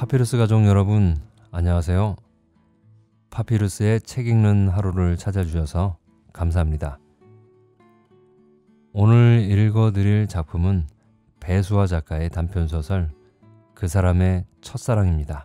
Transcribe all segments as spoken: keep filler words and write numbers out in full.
파피루스 가족 여러분, 안녕하세요. 파피루스의 책 읽는 하루를 찾아주셔서 감사합니다. 오늘 읽어드릴 작품은 배수아 작가의 단편소설 그 사람의 첫사랑입니다.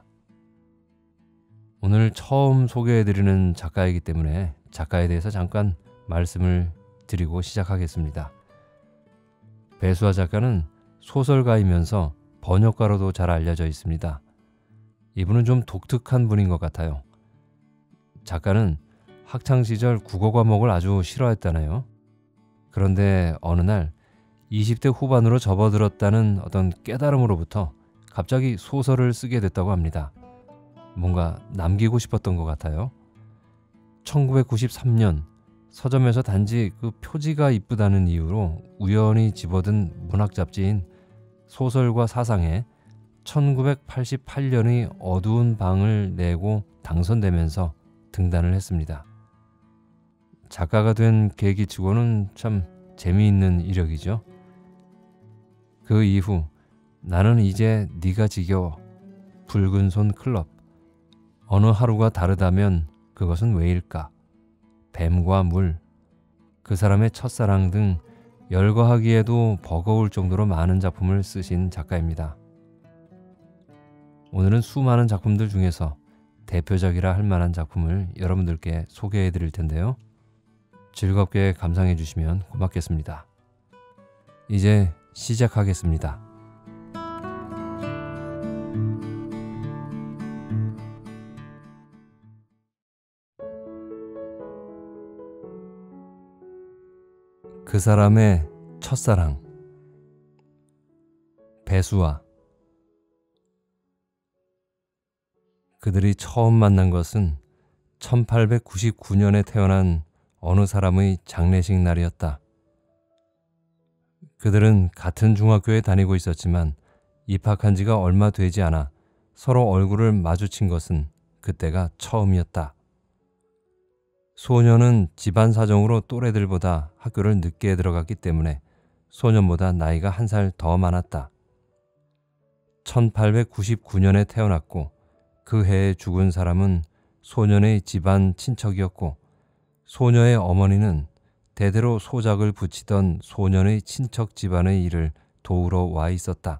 오늘 처음 소개해드리는 작가이기 때문에 작가에 대해서 잠깐 말씀을 드리고 시작하겠습니다. 배수아 작가는 소설가이면서 번역가로도 잘 알려져 있습니다. 이분은 좀 독특한 분인 것 같아요. 작가는 학창시절 국어 과목을 아주 싫어했다네요. 그런데 어느 날 이십 대 후반으로 접어들었다는 어떤 깨달음으로부터 갑자기 소설을 쓰게 됐다고 합니다. 뭔가 남기고 싶었던 것 같아요. 천구백구십삼 년 서점에서 단지 그 표지가 이쁘다는 이유로 우연히 집어든 문학 잡지인 소설과 사상에 천구백팔십팔 년의 어두운 방을 내고 당선되면서 등단을 했습니다. 작가가 된 계기치고는 참 재미있는 이력이죠. 그 이후 나는 이제 네가 지겨워, 붉은 손 클럽, 어느 하루가 다르다면 그것은 왜일까, 뱀과 물, 그 사람의 첫사랑 등 열거하기에도 버거울 정도로 많은 작품을 쓰신 작가입니다. 오늘은 수많은 작품들 중에서 대표작이라 할 만한 작품을 여러분들께 소개해 드릴 텐데요. 즐겁게 감상해 주시면 고맙겠습니다. 이제 시작하겠습니다. 그 사람의 첫사랑. 배수아. 그들이 처음 만난 것은 천팔백구십구 년에 태어난 어느 사람의 장례식 날이었다. 그들은 같은 중학교에 다니고 있었지만 입학한 지가 얼마 되지 않아 서로 얼굴을 마주친 것은 그때가 처음이었다. 소녀는 집안 사정으로 또래들보다 학교를 늦게 들어갔기 때문에 소년보다 나이가 한 살 더 많았다. 천팔백구십구 년에 태어났고 그 해에 죽은 사람은 소년의 집안 친척이었고 소녀의 어머니는 대대로 소작을 붙이던 소년의 친척 집안의 일을 도우러 와 있었다.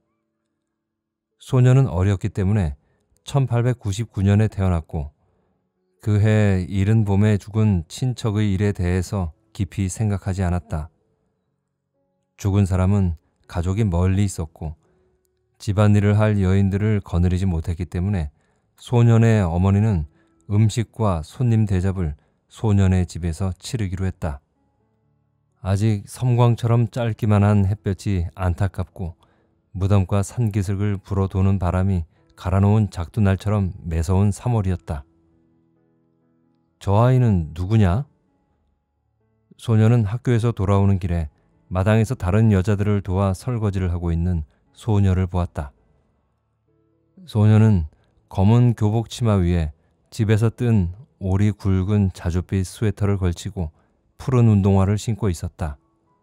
소녀는 어렸기 때문에 천팔백구십구 년에 태어났고 그 해 이른 봄에 죽은 친척의 일에 대해서 깊이 생각하지 않았다. 죽은 사람은 가족이 멀리 있었고 집안일을 할 여인들을 거느리지 못했기 때문에 소년의 어머니는 음식과 손님 대접을 소년의 집에서 치르기로 했다. 아직 섬광처럼 짧기만 한 햇볕이 안타깝고 무덤과 산기슭을 불어도는 바람이 갈아놓은 작두날처럼 매서운 삼월이었다. 저 아이는 누구냐? 소녀는 학교에서 돌아오는 길에 마당에서 다른 여자들을 도와 설거지를 하고 있는 소녀를 보았다. 소녀는 검은 교복 치마 위에 집에서 뜬 올이 굵은 자줏빛 스웨터를 걸치고 푸른 운동화를 신고 있었다.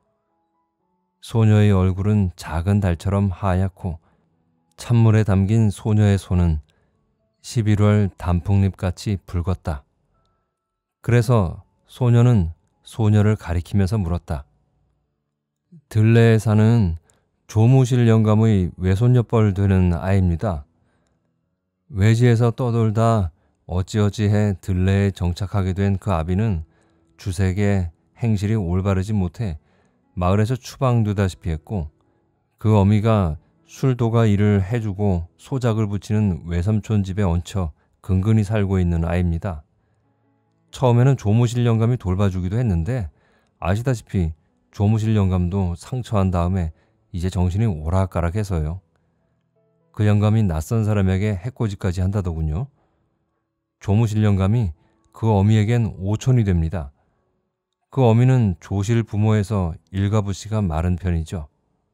소녀의 얼굴은 작은 달처럼 하얗고 찬물에 담긴 소녀의 손은 십일월 단풍잎같이 붉었다. 그래서 소녀는 소녀를 가리키면서 물었다. 들레에 사는 조무실 영감의 외손녀뻘 되는 아이입니다. 외지에서 떠돌다 어찌어찌해 들레에 정착하게 된 그 아비는 주색에 행실이 올바르지 못해 마을에서 추방되다시피 했고 그 어미가 술도가 일을 해주고 소작을 붙이는 외삼촌 집에 얹혀 근근히 살고 있는 아이입니다. 처음에는 조무실 영감이 돌봐주기도 했는데 아시다시피 조무실 영감도 상처한 다음에 이제 정신이 오락가락해서요. 그 영감이 낯선 사람에게 해코지까지 한다더군요. 조무실 영감이 그 어미에겐 오촌이 됩니다. 그 어미는 조실 부모에서 일가부씨가 마른 편이죠.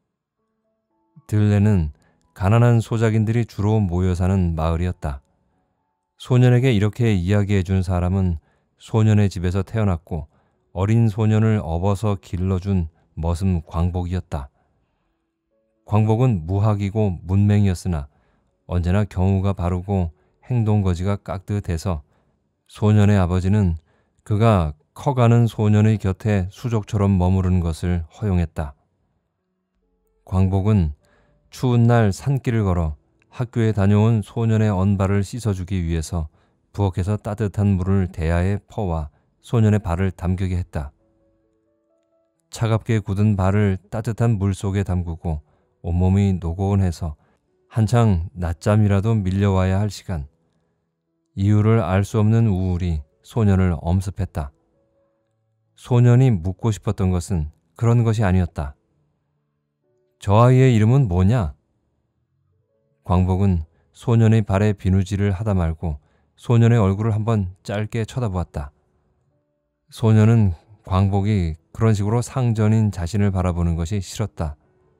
들레는 가난한 소작인들이 주로 모여 사는 마을이었다. 소년에게 이렇게 이야기해 준 사람은 소년의 집에서 태어났고 어린 소년을 업어서 길러준 머슴 광복이었다. 광복은 무학이고 문맹이었으나 언제나 경우가 바르고 행동거지가 깍듯해서 소년의 아버지는 그가 커가는 소년의 곁에 수족처럼 머무르는 것을 허용했다. 광복은 추운 날 산길을 걸어 학교에 다녀온 소년의 언발을 씻어주기 위해서 부엌에서 따뜻한 물을 대야에 퍼와 소년의 발을 담그게 했다. 차갑게 굳은 발을 따뜻한 물 속에 담그고 온몸이 노곤해서 한창 낮잠이라도 밀려와야 할 시간, 이유를 알 수 없는 우울이 소년을 엄습했다. 소년이 묻고 싶었던 것은 그런 것이 아니었다. 저 아이의 이름은 뭐냐? 광복은 소년의 발에 비누질을 하다 말고 소년의 얼굴을 한번 짧게 쳐다보았다. 소년은 광복이 그런 식으로 상전인 자신을 바라보는 것이 싫었다.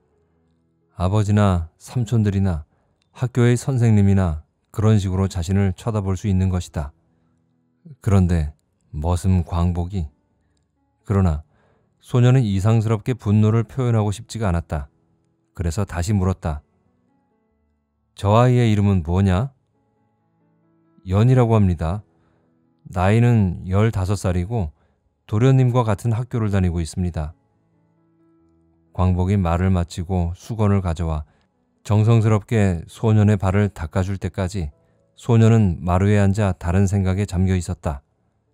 아버지나 삼촌들이나 학교의 선생님이나 그런 식으로 자신을 쳐다볼 수 있는 것이다. 그런데 머슴 광복이. 그러나 소년은 이상스럽게 분노를 표현하고 싶지가 않았다. 그래서 다시 물었다. 저 아이의 이름은 뭐냐? 연이라고 합니다. 나이는 열다섯 살이고 도련님과 같은 학교를 다니고 있습니다. 광복이 말을 마치고 수건을 가져와 정성스럽게 소년의 발을 닦아줄 때까지 소년은 마루에 앉아 다른 생각에 잠겨 있었다.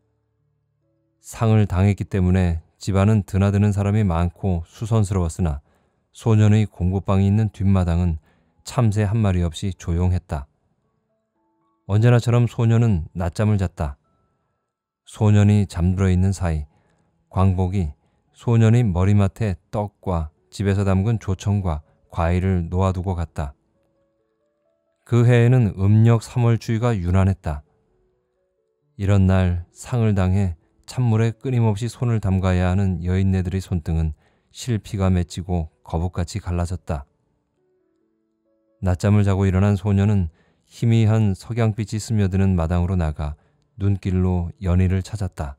상을 당했기 때문에 집안은 드나드는 사람이 많고 수선스러웠으나 소년의 공부방이 있는 뒷마당은 참새 한 마리 없이 조용했다. 언제나처럼 소년은 낮잠을 잤다. 소년이 잠들어 있는 사이 광복이 소년의 머리맡에 떡과 집에서 담근 조청과 과일을 놓아두고 갔다. 그 해에는 음력 삼월 추위가 유난했다. 이런 날 상을 당해 찬물에 끊임없이 손을 담가야 하는 여인네들의 손등은 실피가 맺히고 거북같이 갈라졌다. 낮잠을 자고 일어난 소년은 희미한 석양빛이 스며드는 마당으로 나가 눈길로 연희를 찾았다.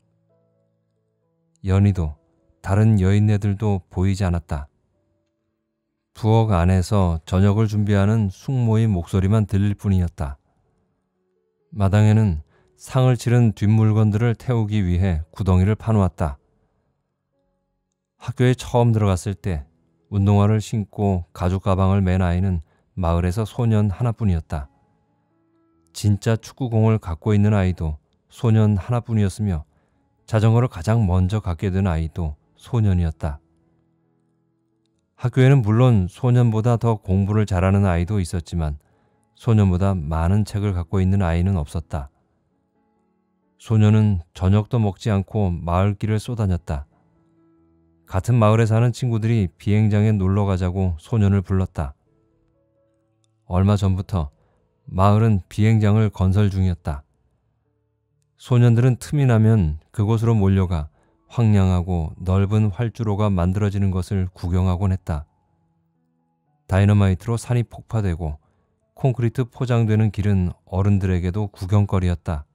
연희도 다른 여인네들도 보이지 않았다. 부엌 안에서 저녁을 준비하는 숙모의 목소리만 들릴 뿐이었다. 마당에는 상을 치른 뒷물건들을 태우기 위해 구덩이를 파놓았다. 학교에 처음 들어갔을 때 운동화를 신고 가죽 가방을 맨 아이는 마을에서 소년 하나뿐이었다. 진짜 축구공을 갖고 있는 아이도 소년 하나뿐이었으며 자전거를 가장 먼저 갖게 된 아이도 소년이었다. 학교에는 물론 소년보다 더 공부를 잘하는 아이도 있었지만 소년보다 많은 책을 갖고 있는 아이는 없었다. 소년은 저녁도 먹지 않고 마을길을 쏘다녔다. 같은 마을에 사는 친구들이 비행장에 놀러 가자고 소년을 불렀다. 얼마 전부터 마을은 비행장을 건설 중이었다. 소년들은 틈이 나면 그곳으로 몰려가 황량하고 넓은 활주로가 만들어지는 것을 구경하곤 했다. 다이너마이트로 산이 폭파되고 콘크리트 포장되는 길은 어른들에게도 구경거리였다.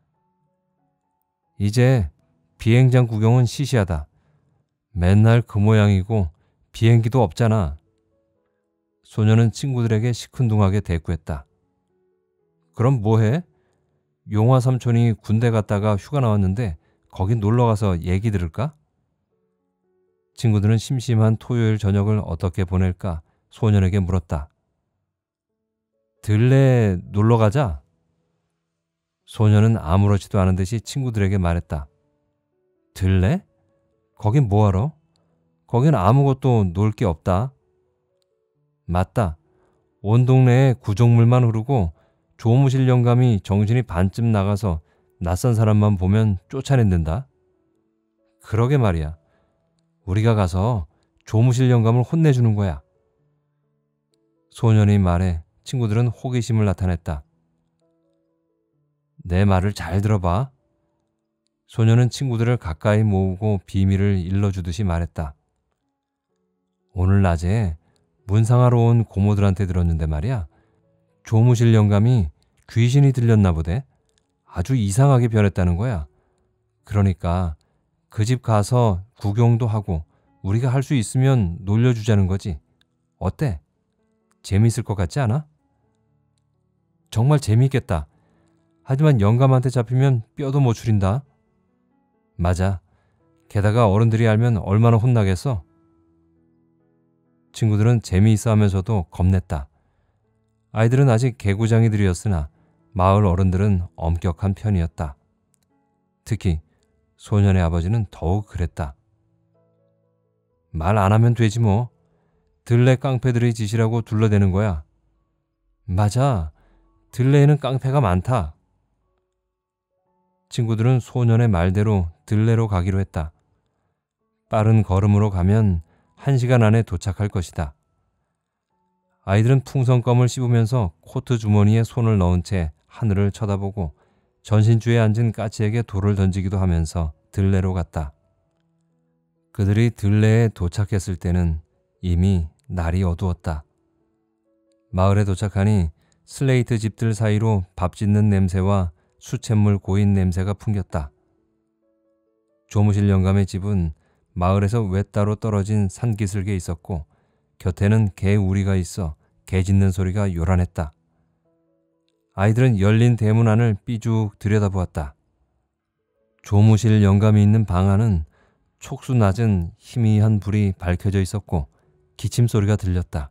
이제 비행장 구경은 시시하다. 맨날 그 모양이고 비행기도 없잖아. 소년은 친구들에게 시큰둥하게 대꾸했다. 그럼 뭐해? 용화 삼촌이 군대 갔다가 휴가 나왔는데 거긴 놀러가서 얘기 들을까? 친구들은 심심한 토요일 저녁을 어떻게 보낼까 소년에게 물었다. 들레 놀러가자. 소년은 아무렇지도 않은 듯이 친구들에게 말했다. 들레? 거긴 뭐하러? 거긴 아무것도 놀 게 없다. 맞다. 온 동네에 구정물만 흐르고 조무실 영감이 정신이 반쯤 나가서 낯선 사람만 보면 쫓아낸단다. 그러게 말이야. 우리가 가서 조무실 영감을 혼내주는 거야. 소년의 말에 친구들은 호기심을 나타냈다. 내 말을 잘 들어봐. 소년은 친구들을 가까이 모으고 비밀을 일러주듯이 말했다. 오늘 낮에 문상하러 온 고모들한테 들었는데 말이야. 조무실 영감이 귀신이 들렸나 보대. 아주 이상하게 변했다는 거야. 그러니까 그 집 가서 구경도 하고 우리가 할 수 있으면 놀려주자는 거지. 어때? 재미있을 것 같지 않아? 정말 재미있겠다. 하지만 영감한테 잡히면 뼈도 못 추린다. 맞아. 게다가 어른들이 알면 얼마나 혼나겠어. 친구들은 재미있어 하면서도 겁냈다. 아이들은 아직 개구장이들이었으나 마을 어른들은 엄격한 편이었다. 특히 소년의 아버지는 더욱 그랬다. 말 안 하면 되지 뭐. 들레 깡패들의 짓이라고 둘러대는 거야. 맞아. 들레에는 깡패가 많다. 친구들은 소년의 말대로 들레로 가기로 했다. 빠른 걸음으로 가면 한 시간 안에 도착할 것이다. 아이들은 풍선껌을 씹으면서 코트 주머니에 손을 넣은 채 하늘을 쳐다보고 전신주에 앉은 까치에게 돌을 던지기도 하면서 들레로 갔다. 그들이 들레에 도착했을 때는 이미 날이 어두웠다. 마을에 도착하니 슬레이트 집들 사이로 밥 짓는 냄새와 수돗물 고인 냄새가 풍겼다. 조무실 영감의 집은 마을에서 외따로 떨어진 산기슭에 있었고 곁에는 개 우리가 있어 개 짖는 소리가 요란했다. 아이들은 열린 대문 안을 삐죽 들여다보았다. 조무실 영감이 있는 방 안은 촉수 낮은 희미한 불이 밝혀져 있었고 기침 소리가 들렸다.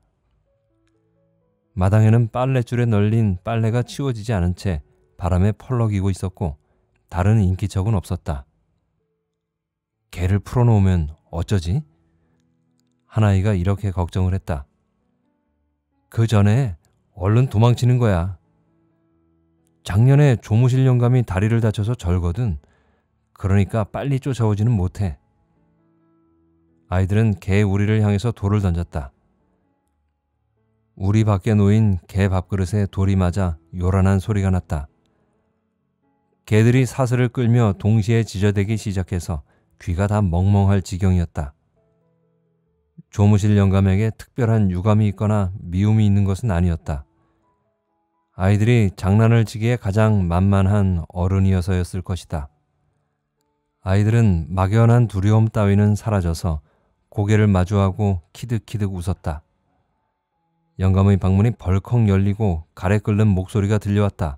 마당에는 빨랫줄에 널린 빨래가 치워지지 않은 채 바람에 펄럭이고 있었고 다른 인기척은 없었다. 개를 풀어놓으면 어쩌지? 한 아이가 이렇게 걱정을 했다. 그 전에 얼른 도망치는 거야. 작년에 조무실 영감이 다리를 다쳐서 절거든. 그러니까 빨리 쫓아오지는 못해. 아이들은 개 우리를 향해서 돌을 던졌다. 우리 밖에 놓인 개 밥그릇에 돌이 맞아 요란한 소리가 났다. 개들이 사슬을 끌며 동시에 지저대기 시작해서 귀가 다 멍멍할 지경이었다. 조무실 영감에게 특별한 유감이 있거나 미움이 있는 것은 아니었다. 아이들이 장난을 치기에 가장 만만한 어른이어서였을 것이다. 아이들은 막연한 두려움 따위는 사라져서 고개를 마주하고 키득키득 웃었다. 영감의 방문이 벌컥 열리고 가래 끓는 목소리가 들려왔다.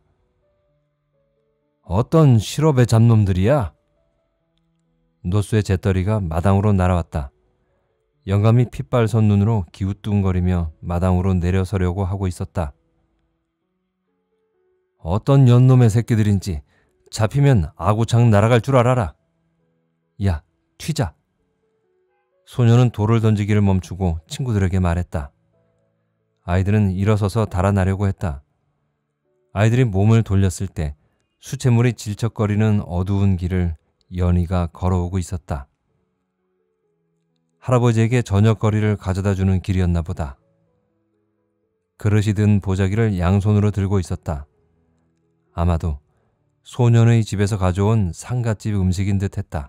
어떤 실업의 잡놈들이야? 노수의 재떨이가 마당으로 날아왔다. 영감이 핏발선 눈으로 기우뚱거리며 마당으로 내려서려고 하고 있었다. 어떤 연놈의 새끼들인지 잡히면 아구창 날아갈 줄 알아라. 야, 튀자. 소녀는 돌을 던지기를 멈추고 친구들에게 말했다. 아이들은 일어서서 달아나려고 했다. 아이들이 몸을 돌렸을 때 수채물이 질척거리는 어두운 길을 연희가 걸어오고 있었다. 할아버지에게 저녁거리를 가져다주는 길이었나 보다. 그릇이 든 보자기를 양손으로 들고 있었다. 아마도 소년의 집에서 가져온 상갓집 음식인 듯 했다.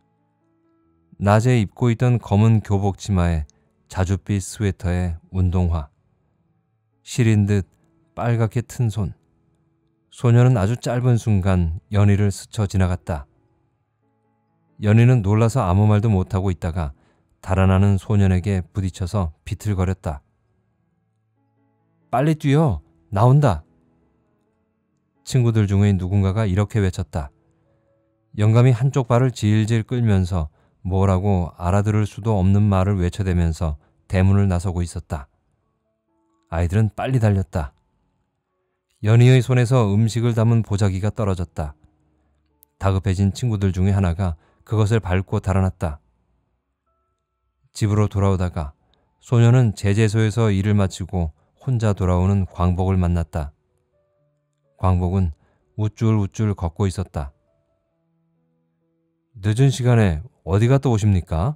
낮에 입고 있던 검은 교복 치마에 자줏빛 스웨터에 운동화. 시린 듯 빨갛게 튼 손. 소녀는 아주 짧은 순간 연희를 스쳐 지나갔다. 연희는 놀라서 아무 말도 못하고 있다가 달아나는 소년에게 부딪혀서 비틀거렸다. 빨리 뛰어! 나온다! 친구들 중의 누군가가 이렇게 외쳤다. 영감이 한쪽 발을 질질 끌면서 뭐라고 알아들을 수도 없는 말을 외쳐대면서 대문을 나서고 있었다. 아이들은 빨리 달렸다. 연희의 손에서 음식을 담은 보자기가 떨어졌다. 다급해진 친구들 중에 하나가 그것을 밟고 달아났다. 집으로 돌아오다가 소녀는 제재소에서 일을 마치고 혼자 돌아오는 광복을 만났다. 광복은 우쭐우쭐 걷고 있었다. 늦은 시간에 어디 갔다 오십니까?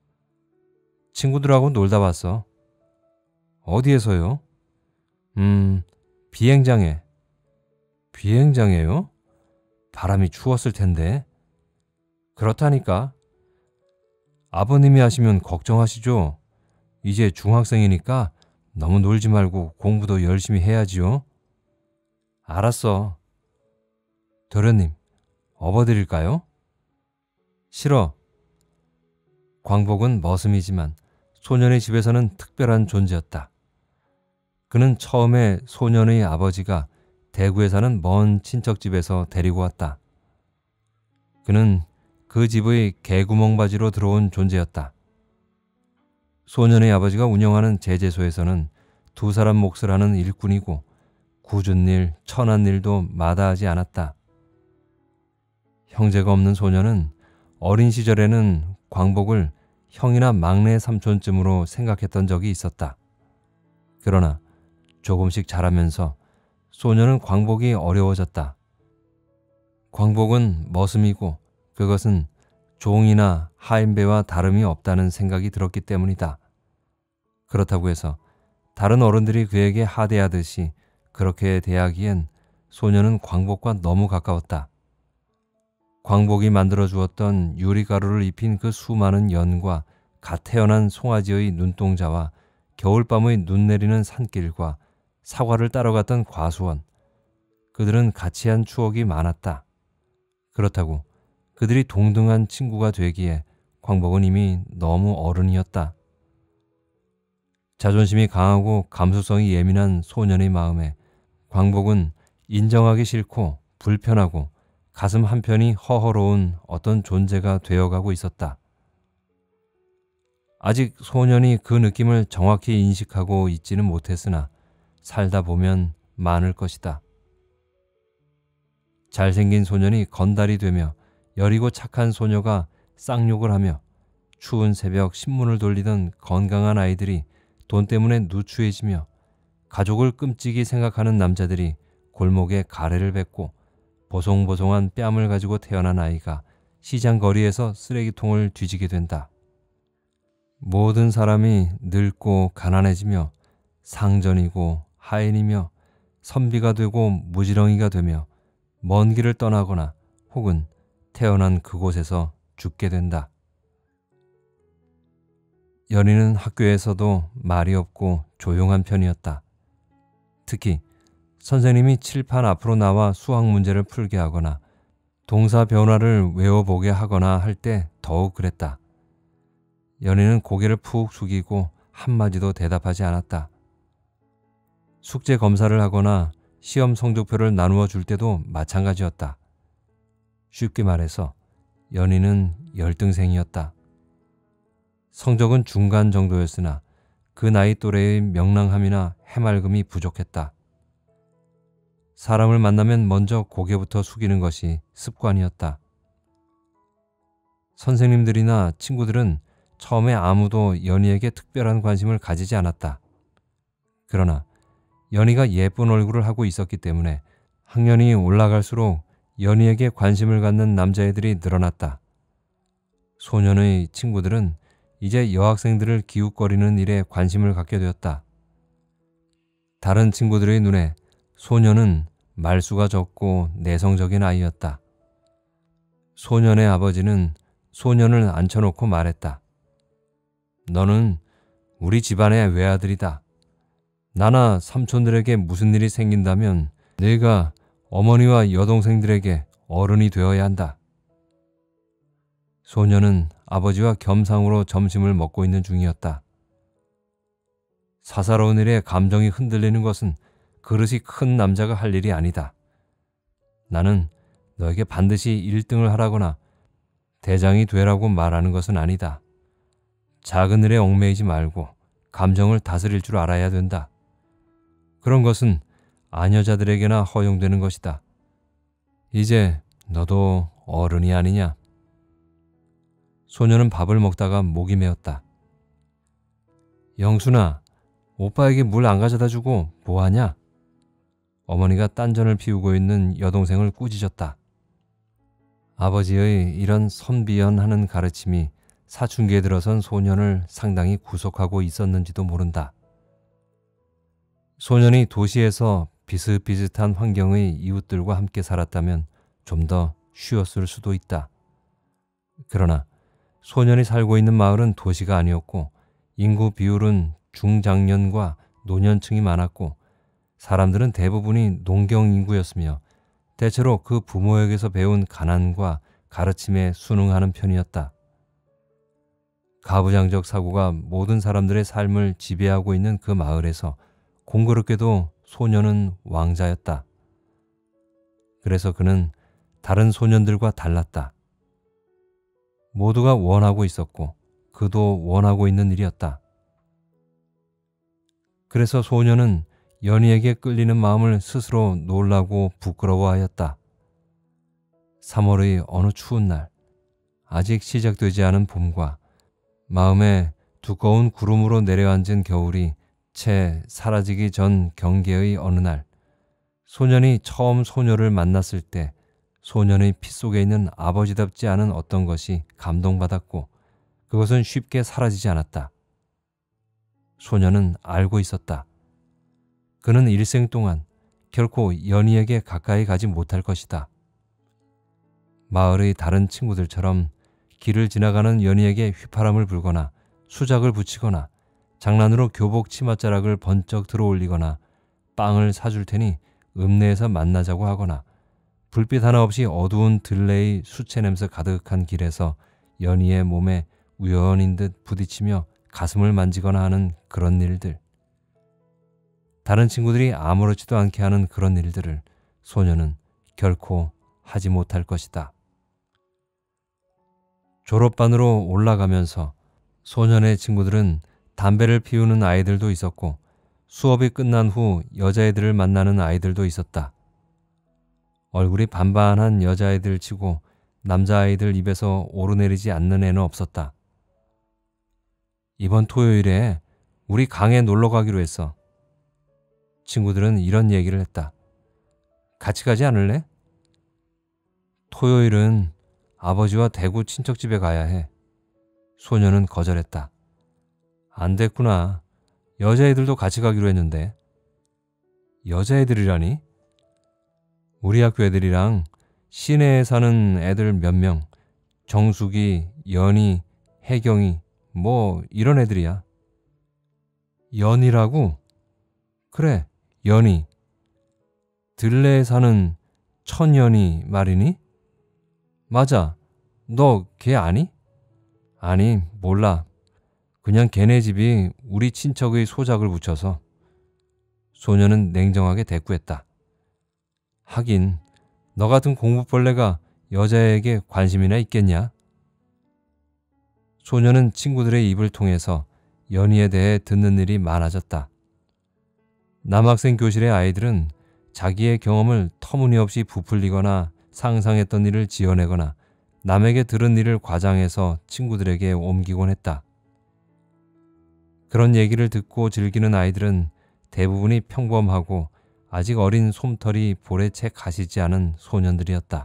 친구들하고 놀다 왔어. 어디에서요? 음, 비행장에. 비행장에요? 바람이 추웠을 텐데. 그렇다니까. 아버님이 하시면 걱정하시죠. 이제 중학생이니까 너무 놀지 말고 공부도 열심히 해야지요. 알았어. 도련님, 업어드릴까요? 싫어. 광복은 머슴이지만 소년의 집에서는 특별한 존재였다. 그는 처음에 소년의 아버지가 대구에 사는 먼 친척집에서 데리고 왔다. 그는 그 집의 개구멍 바지로 들어온 존재였다. 소년의 아버지가 운영하는 제재소에서는 두 사람 몫을 하는 일꾼이고 굳은 일, 천한 일도 마다하지 않았다. 형제가 없는 소년은 어린 시절에는 광복을 형이나 막내 삼촌쯤으로 생각했던 적이 있었다. 그러나 조금씩 자라면서 소년은 광복이 어려워졌다. 광복은 머슴이고 그것은 종이나 하인배와 다름이 없다는 생각이 들었기 때문이다. 그렇다고 해서 다른 어른들이 그에게 하대하듯이 그렇게 대하기엔 소년은 광복과 너무 가까웠다. 광복이 만들어 주었던 유리가루를 입힌 그 수많은 연과 갓 태어난 송아지의 눈동자와 겨울밤의 눈 내리는 산길과 사과를 따러 갔던 과수원, 그들은 같이 한 추억이 많았다. 그렇다고 그들이 동등한 친구가 되기에 광복은 이미 너무 어른이었다. 자존심이 강하고 감수성이 예민한 소년의 마음에 광복은 인정하기 싫고 불편하고 가슴 한편이 허허로운 어떤 존재가 되어가고 있었다. 아직 소년이 그 느낌을 정확히 인식하고 있지는 못했으나 살다 보면 많을 것이다. 잘생긴 소년이 건달이 되며 여리고 착한 소녀가 쌍욕을 하며 추운 새벽 신문을 돌리던 건강한 아이들이 돈 때문에 누추해지며 가족을 끔찍이 생각하는 남자들이 골목에 가래를 뱉고 보송보송한 뺨을 가지고 태어난 아이가 시장 거리에서 쓰레기통을 뒤지게 된다. 모든 사람이 늙고 가난해지며 상전이고 하인이며 선비가 되고 무지렁이가 되며 먼 길을 떠나거나 혹은 태어난 그곳에서 죽게 된다. 연희는 학교에서도 말이 없고 조용한 편이었다. 특히 선생님이 칠판 앞으로 나와 수학 문제를 풀게 하거나 동사 변화를 외워보게 하거나 할 때 더욱 그랬다. 연희는 고개를 푹 숙이고 한마디도 대답하지 않았다. 숙제 검사를 하거나 시험 성적표를 나누어 줄 때도 마찬가지였다. 쉽게 말해서 연희는 열등생이었다. 성적은 중간 정도였으나 그 나이 또래의 명랑함이나 해맑음이 부족했다. 사람을 만나면 먼저 고개부터 숙이는 것이 습관이었다. 선생님들이나 친구들은 처음에 아무도 연희에게 특별한 관심을 가지지 않았다. 그러나 연희가 예쁜 얼굴을 하고 있었기 때문에 학년이 올라갈수록 연희에게 관심을 갖는 남자애들이 늘어났다. 소년의 친구들은 이제 여학생들을 기웃거리는 일에 관심을 갖게 되었다. 다른 친구들의 눈에 소년은 말수가 적고 내성적인 아이였다. 소년의 아버지는 소년을 앉혀놓고 말했다. 너는 우리 집안의 외아들이다. 나나 삼촌들에게 무슨 일이 생긴다면 내가 어머니와 여동생들에게 어른이 되어야 한다. 소년은 아버지와 겸상으로 점심을 먹고 있는 중이었다. 사사로운 일에 감정이 흔들리는 것은 그릇이 큰 남자가 할 일이 아니다. 나는 너에게 반드시 일 등을 하라거나 대장이 되라고 말하는 것은 아니다. 작은 일에 얽매이지 말고 감정을 다스릴 줄 알아야 된다. 그런 것은 아녀자들에게나 허용되는 것이다. 이제 너도 어른이 아니냐? 소녀는 밥을 먹다가 목이 메었다. 영순아, 오빠에게 물 안 가져다 주고 뭐하냐? 어머니가 딴전을 피우고 있는 여동생을 꾸짖었다. 아버지의 이런 선비연하는 가르침이 사춘기에 들어선 소년을 상당히 구속하고 있었는지도 모른다. 소년이 도시에서 비슷비슷한 환경의 이웃들과 함께 살았다면 좀 더 쉬웠을 수도 있다. 그러나 소년이 살고 있는 마을은 도시가 아니었고 인구 비율은 중장년과 노년층이 많았고 사람들은 대부분이 농경 인구였으며 대체로 그 부모에게서 배운 가난과 가르침에 순응하는 편이었다. 가부장적 사고가 모든 사람들의 삶을 지배하고 있는 그 마을에서 공교롭게도 소년은 왕자였다. 그래서 그는 다른 소년들과 달랐다. 모두가 원하고 있었고 그도 원하고 있는 일이었다. 그래서 소년은 연희에게 끌리는 마음을 스스로 놀라고 부끄러워하였다. 삼월의 어느 추운 날, 아직 시작되지 않은 봄과 마음에 두꺼운 구름으로 내려앉은 겨울이 채 사라지기 전 경계의 어느 날, 소년이 처음 소녀를 만났을 때 소년의 피 속에 있는 아버지답지 않은 어떤 것이 감동받았고 그것은 쉽게 사라지지 않았다. 소년은 알고 있었다. 그는 일생 동안 결코 연희에게 가까이 가지 못할 것이다. 마을의 다른 친구들처럼 길을 지나가는 연희에게 휘파람을 불거나 수작을 붙이거나 장난으로 교복 치맛자락을 번쩍 들어올리거나 빵을 사줄 테니 읍내에서 만나자고 하거나 불빛 하나 없이 어두운 들레의 수채 냄새 가득한 길에서 연희의 몸에 우연인 듯 부딪히며 가슴을 만지거나 하는 그런 일들. 다른 친구들이 아무렇지도 않게 하는 그런 일들을 소녀는 결코 하지 못할 것이다. 졸업반으로 올라가면서 소년의 친구들은 담배를 피우는 아이들도 있었고 수업이 끝난 후 여자애들을 만나는 아이들도 있었다. 얼굴이 반반한 여자애들 치고 남자아이들 입에서 오르내리지 않는 애는 없었다. 이번 토요일에 우리 강에 놀러 가기로 했어. 친구들은 이런 얘기를 했다. 같이 가지 않을래? 토요일은 아버지와 대구 친척집에 가야 해. 소녀는 거절했다. 안 됐구나. 여자애들도 같이 가기로 했는데. 여자애들이라니? 우리 학교 애들이랑 시내에 사는 애들 몇 명, 정숙이, 연희, 혜경이, 뭐 이런 애들이야. 연희라고? 그래, 연희. 들레에 사는 천연희 말이니? 맞아. 너 걔 아니? 아니, 몰라. 그냥 걔네 집이 우리 친척의 소작을 붙여서. 소녀는 냉정하게 대꾸했다. 하긴 너 같은 공부벌레가 여자에게 관심이나 있겠냐? 소녀는 친구들의 입을 통해서 연희에 대해 듣는 일이 많아졌다. 남학생 교실의 아이들은 자기의 경험을 터무니없이 부풀리거나 상상했던 일을 지어내거나 남에게 들은 일을 과장해서 친구들에게 옮기곤 했다. 그런 얘기를 듣고 즐기는 아이들은 대부분이 평범하고 아직 어린 솜털이 볼에 채 가시지 않은 소년들이었다.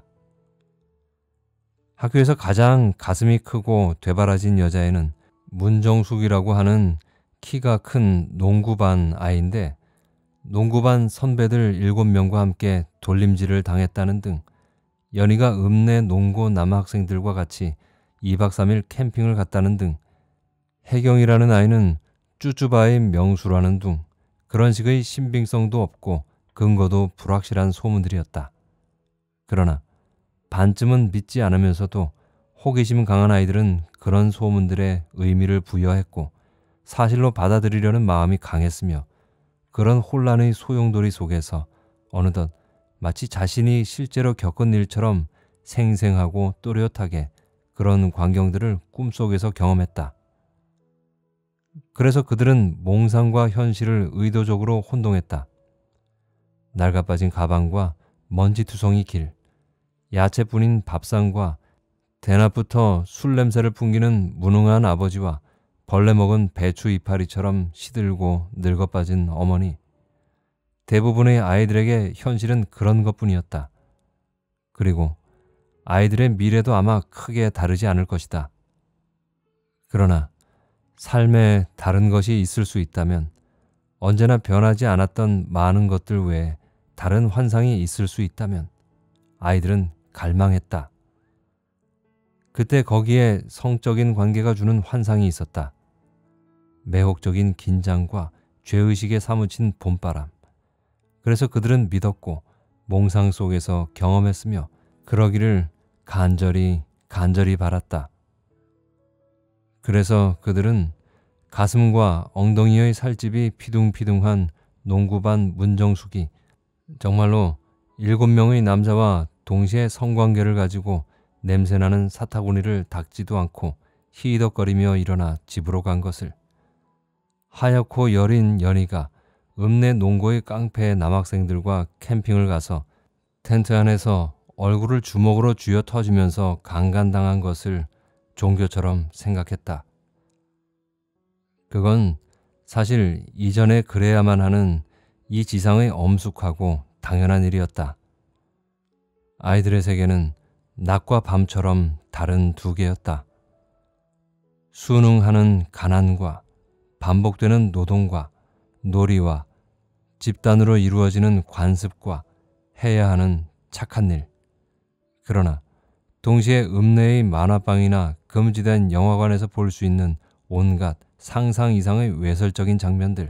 학교에서 가장 가슴이 크고 되바라진 여자애는 문정숙이라고 하는 키가 큰 농구반 아이인데 농구반 선배들 일곱 명과 함께 돌림질을 당했다는 등 연희가 읍내 농고 남학생들과 같이 이박 삼일 캠핑을 갔다는 등 혜경이라는 아이는 쭈쭈바의 명수라는 둥 그런 식의 신빙성도 없고 근거도 불확실한 소문들이었다. 그러나 반쯤은 믿지 않으면서도 호기심 강한 아이들은 그런 소문들에 의미를 부여했고 사실로 받아들이려는 마음이 강했으며 그런 혼란의 소용돌이 속에서 어느덧 마치 자신이 실제로 겪은 일처럼 생생하고 또렷하게 그런 광경들을 꿈속에서 경험했다. 그래서 그들은 몽상과 현실을 의도적으로 혼동했다. 낡아빠진 가방과 먼지투성이 길, 야채뿐인 밥상과 대낮부터 술 냄새를 풍기는 무능한 아버지와 벌레 먹은 배추 이파리처럼 시들고 늙어빠진 어머니. 대부분의 아이들에게 현실은 그런 것뿐이었다. 그리고 아이들의 미래도 아마 크게 다르지 않을 것이다. 그러나 삶에 다른 것이 있을 수 있다면 언제나 변하지 않았던 많은 것들 외에 다른 환상이 있을 수 있다면 아이들은 갈망했다. 그때 거기에 성적인 관계가 주는 환상이 있었다. 매혹적인 긴장과 죄의식에 사무친 봄바람. 그래서 그들은 믿었고 몽상 속에서 경험했으며 그러기를 간절히 간절히 바랐다. 그래서 그들은 가슴과 엉덩이의 살집이 피둥피둥한 농구반 문정숙이 정말로 일곱 명의 남자와 동시에 성관계를 가지고 냄새나는 사타구니를 닦지도 않고 히덕거리며 일어나 집으로 간 것을, 하얗고 여린 연희가 읍내 농고의 깡패 남학생들과 캠핑을 가서 텐트 안에서 얼굴을 주먹으로 쥐어 터지면서 강간당한 것을 종교처럼 생각했다. 그건 사실 이전에 그래야만 하는 이 지상의 엄숙하고 당연한 일이었다. 아이들의 세계는 낮과 밤처럼 다른 두 개였다. 순응하는 가난과 반복되는 노동과 놀이와 집단으로 이루어지는 관습과 해야 하는 착한 일. 그러나 동시에 읍내의 만화방이나 금지된 영화관에서 볼 수 있는 온갖 상상 이상의 외설적인 장면들.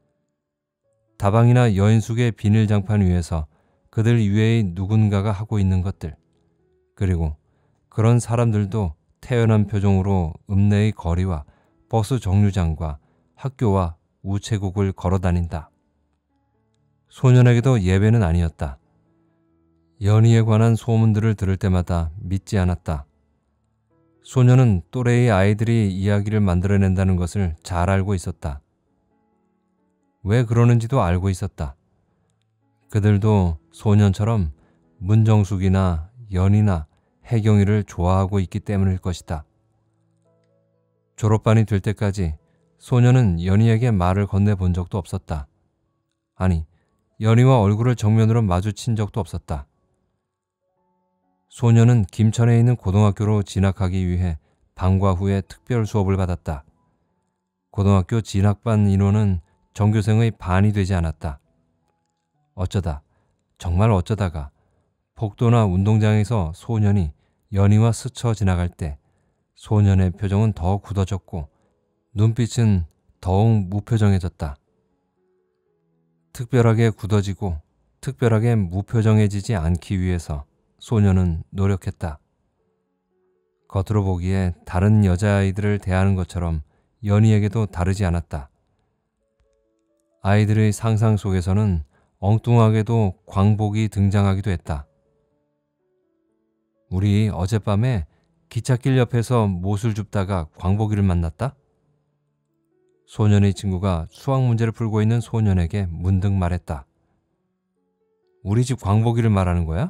다방이나 여인숙의 비닐장판 위에서 그들 이외의 누군가가 하고 있는 것들. 그리고 그런 사람들도 태연한 표정으로 읍내의 거리와 버스 정류장과 학교와 우체국을 걸어다닌다. 소년에게도 예외는 아니었다. 연희에 관한 소문들을 들을 때마다 믿지 않았다. 소년은 또래의 아이들이 이야기를 만들어낸다는 것을 잘 알고 있었다. 왜 그러는지도 알고 있었다. 그들도 소년처럼 문정숙이나 연희나 혜경이를 좋아하고 있기 때문일 것이다. 졸업반이 될 때까지 소년은 연희에게 말을 건네본 적도 없었다. 아니, 연희와 얼굴을 정면으로 마주친 적도 없었다. 소년은 김천에 있는 고등학교로 진학하기 위해 방과 후에 특별 수업을 받았다. 고등학교 진학반 인원은 전교생의 반이 되지 않았다. 어쩌다, 정말 어쩌다가 복도나 운동장에서 소년이 연희와 스쳐 지나갈 때 소년의 표정은 더 굳어졌고 눈빛은 더욱 무표정해졌다. 특별하게 굳어지고 특별하게 무표정해지지 않기 위해서 소년은 노력했다. 겉으로 보기에 다른 여자아이들을 대하는 것처럼 연희에게도 다르지 않았다. 아이들의 상상 속에서는 엉뚱하게도 광복이 등장하기도 했다. 우리 어젯밤에 기찻길 옆에서 못을 줍다가 광복이를 만났다? 소년의 친구가 수학 문제를 풀고 있는 소년에게 문득 말했다. 우리 집 광복이를 말하는 거야?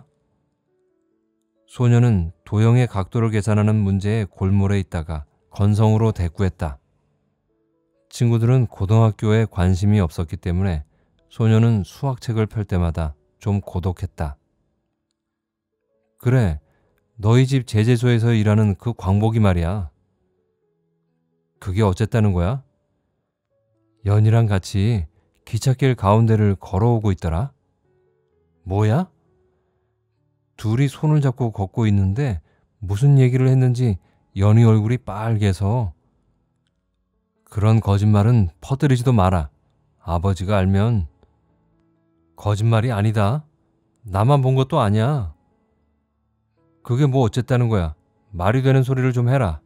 소년은 도형의 각도를 계산하는 문제에 골몰해 있다가 건성으로 대꾸했다. 친구들은 고등학교에 관심이 없었기 때문에 소년은 수학책을 펼 때마다 좀 고독했다. 그래, 너희 집 제재소에서 일하는 그 광복이 말이야. 그게 어쨌다는 거야? 연희랑 같이 기찻길 가운데를 걸어오고 있더라. 뭐야? 둘이 손을 잡고 걷고 있는데 무슨 얘기를 했는지 연희 얼굴이 빨개서. 그런 거짓말은 퍼뜨리지도 마라. 아버지가 알면. 거짓말이 아니다. 나만 본 것도 아니야. 그게 뭐 어쨌다는 거야. 말이 되는 소리를 좀 해라.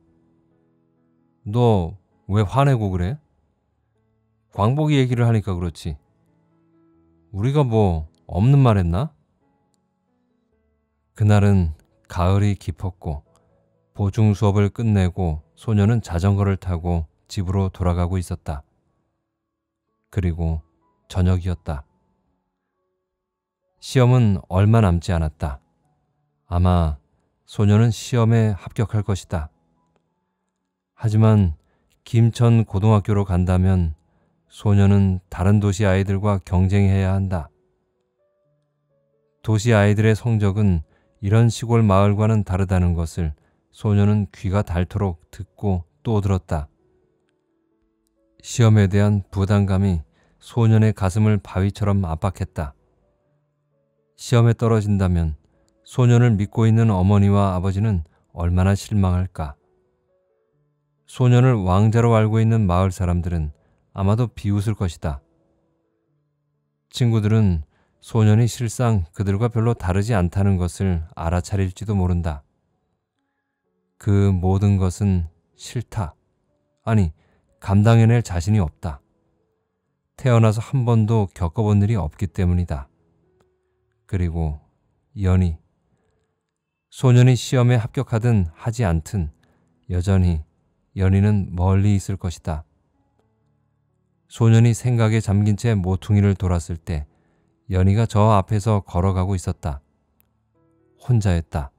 너 왜 화내고 그래? 광복이 얘기를 하니까 그렇지. 우리가 뭐 없는 말 했나? 그날은 가을이 깊었고 보충 수업을 끝내고 소년은 자전거를 타고 집으로 돌아가고 있었다. 그리고 저녁이었다. 시험은 얼마 남지 않았다. 아마 소년은 시험에 합격할 것이다. 하지만 김천 고등학교로 간다면 소년은 다른 도시 아이들과 경쟁해야 한다. 도시 아이들의 성적은 이런 시골 마을과는 다르다는 것을 소년은 귀가 닳도록 듣고 또 들었다. 시험에 대한 부담감이 소년의 가슴을 바위처럼 압박했다. 시험에 떨어진다면 소년을 믿고 있는 어머니와 아버지는 얼마나 실망할까. 소년을 왕자로 알고 있는 마을 사람들은 아마도 비웃을 것이다. 친구들은 소년이 실상 그들과 별로 다르지 않다는 것을 알아차릴지도 모른다. 그 모든 것은 싫다. 아니, 감당해낼 자신이 없다. 태어나서 한 번도 겪어본 일이 없기 때문이다. 그리고 연희. 소년이 시험에 합격하든 하지 않든 여전히 연희는 멀리 있을 것이다. 소년이 생각에 잠긴 채 모퉁이를 돌았을 때 연희가 저 앞에서 걸어가고 있었다. 혼자였다.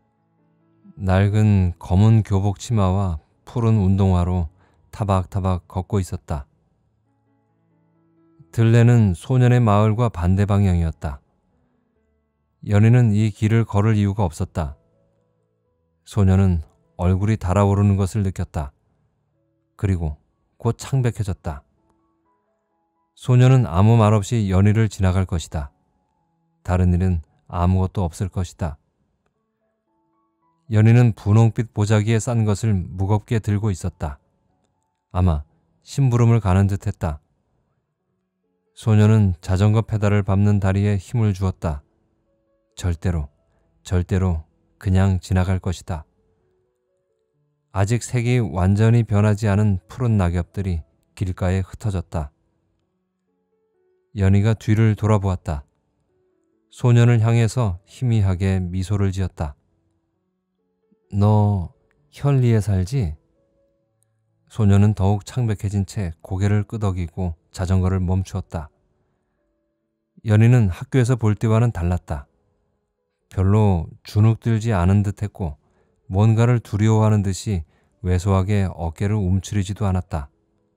낡은 검은 교복 치마와 푸른 운동화로 타박타박 걷고 있었다. 들레는 소년의 마을과 반대 방향이었다. 연희는 이 길을 걸을 이유가 없었다. 소년은 얼굴이 달아오르는 것을 느꼈다. 그리고 곧 창백해졌다. 소년은 아무 말 없이 연희를 지나갈 것이다. 다른 일은 아무것도 없을 것이다. 연희는 분홍빛 보자기에 싼 것을 무겁게 들고 있었다. 아마 심부름을 가는 듯했다. 소년은 자전거 페달을 밟는 다리에 힘을 주었다. 절대로, 절대로 그냥 지나갈 것이다. 아직 색이 완전히 변하지 않은 푸른 낙엽들이 길가에 흩어졌다. 연희가 뒤를 돌아보았다. 소년을 향해서 희미하게 미소를 지었다. 너 현리에 살지? 소년은 더욱 창백해진 채 고개를 끄덕이고 자전거를 멈추었다. 연희는 학교에서 볼 때와는 달랐다. 별로 주눅들지 않은 듯했고 뭔가를 두려워하는 듯이 왜소하게 어깨를 움츠리지도 않았다.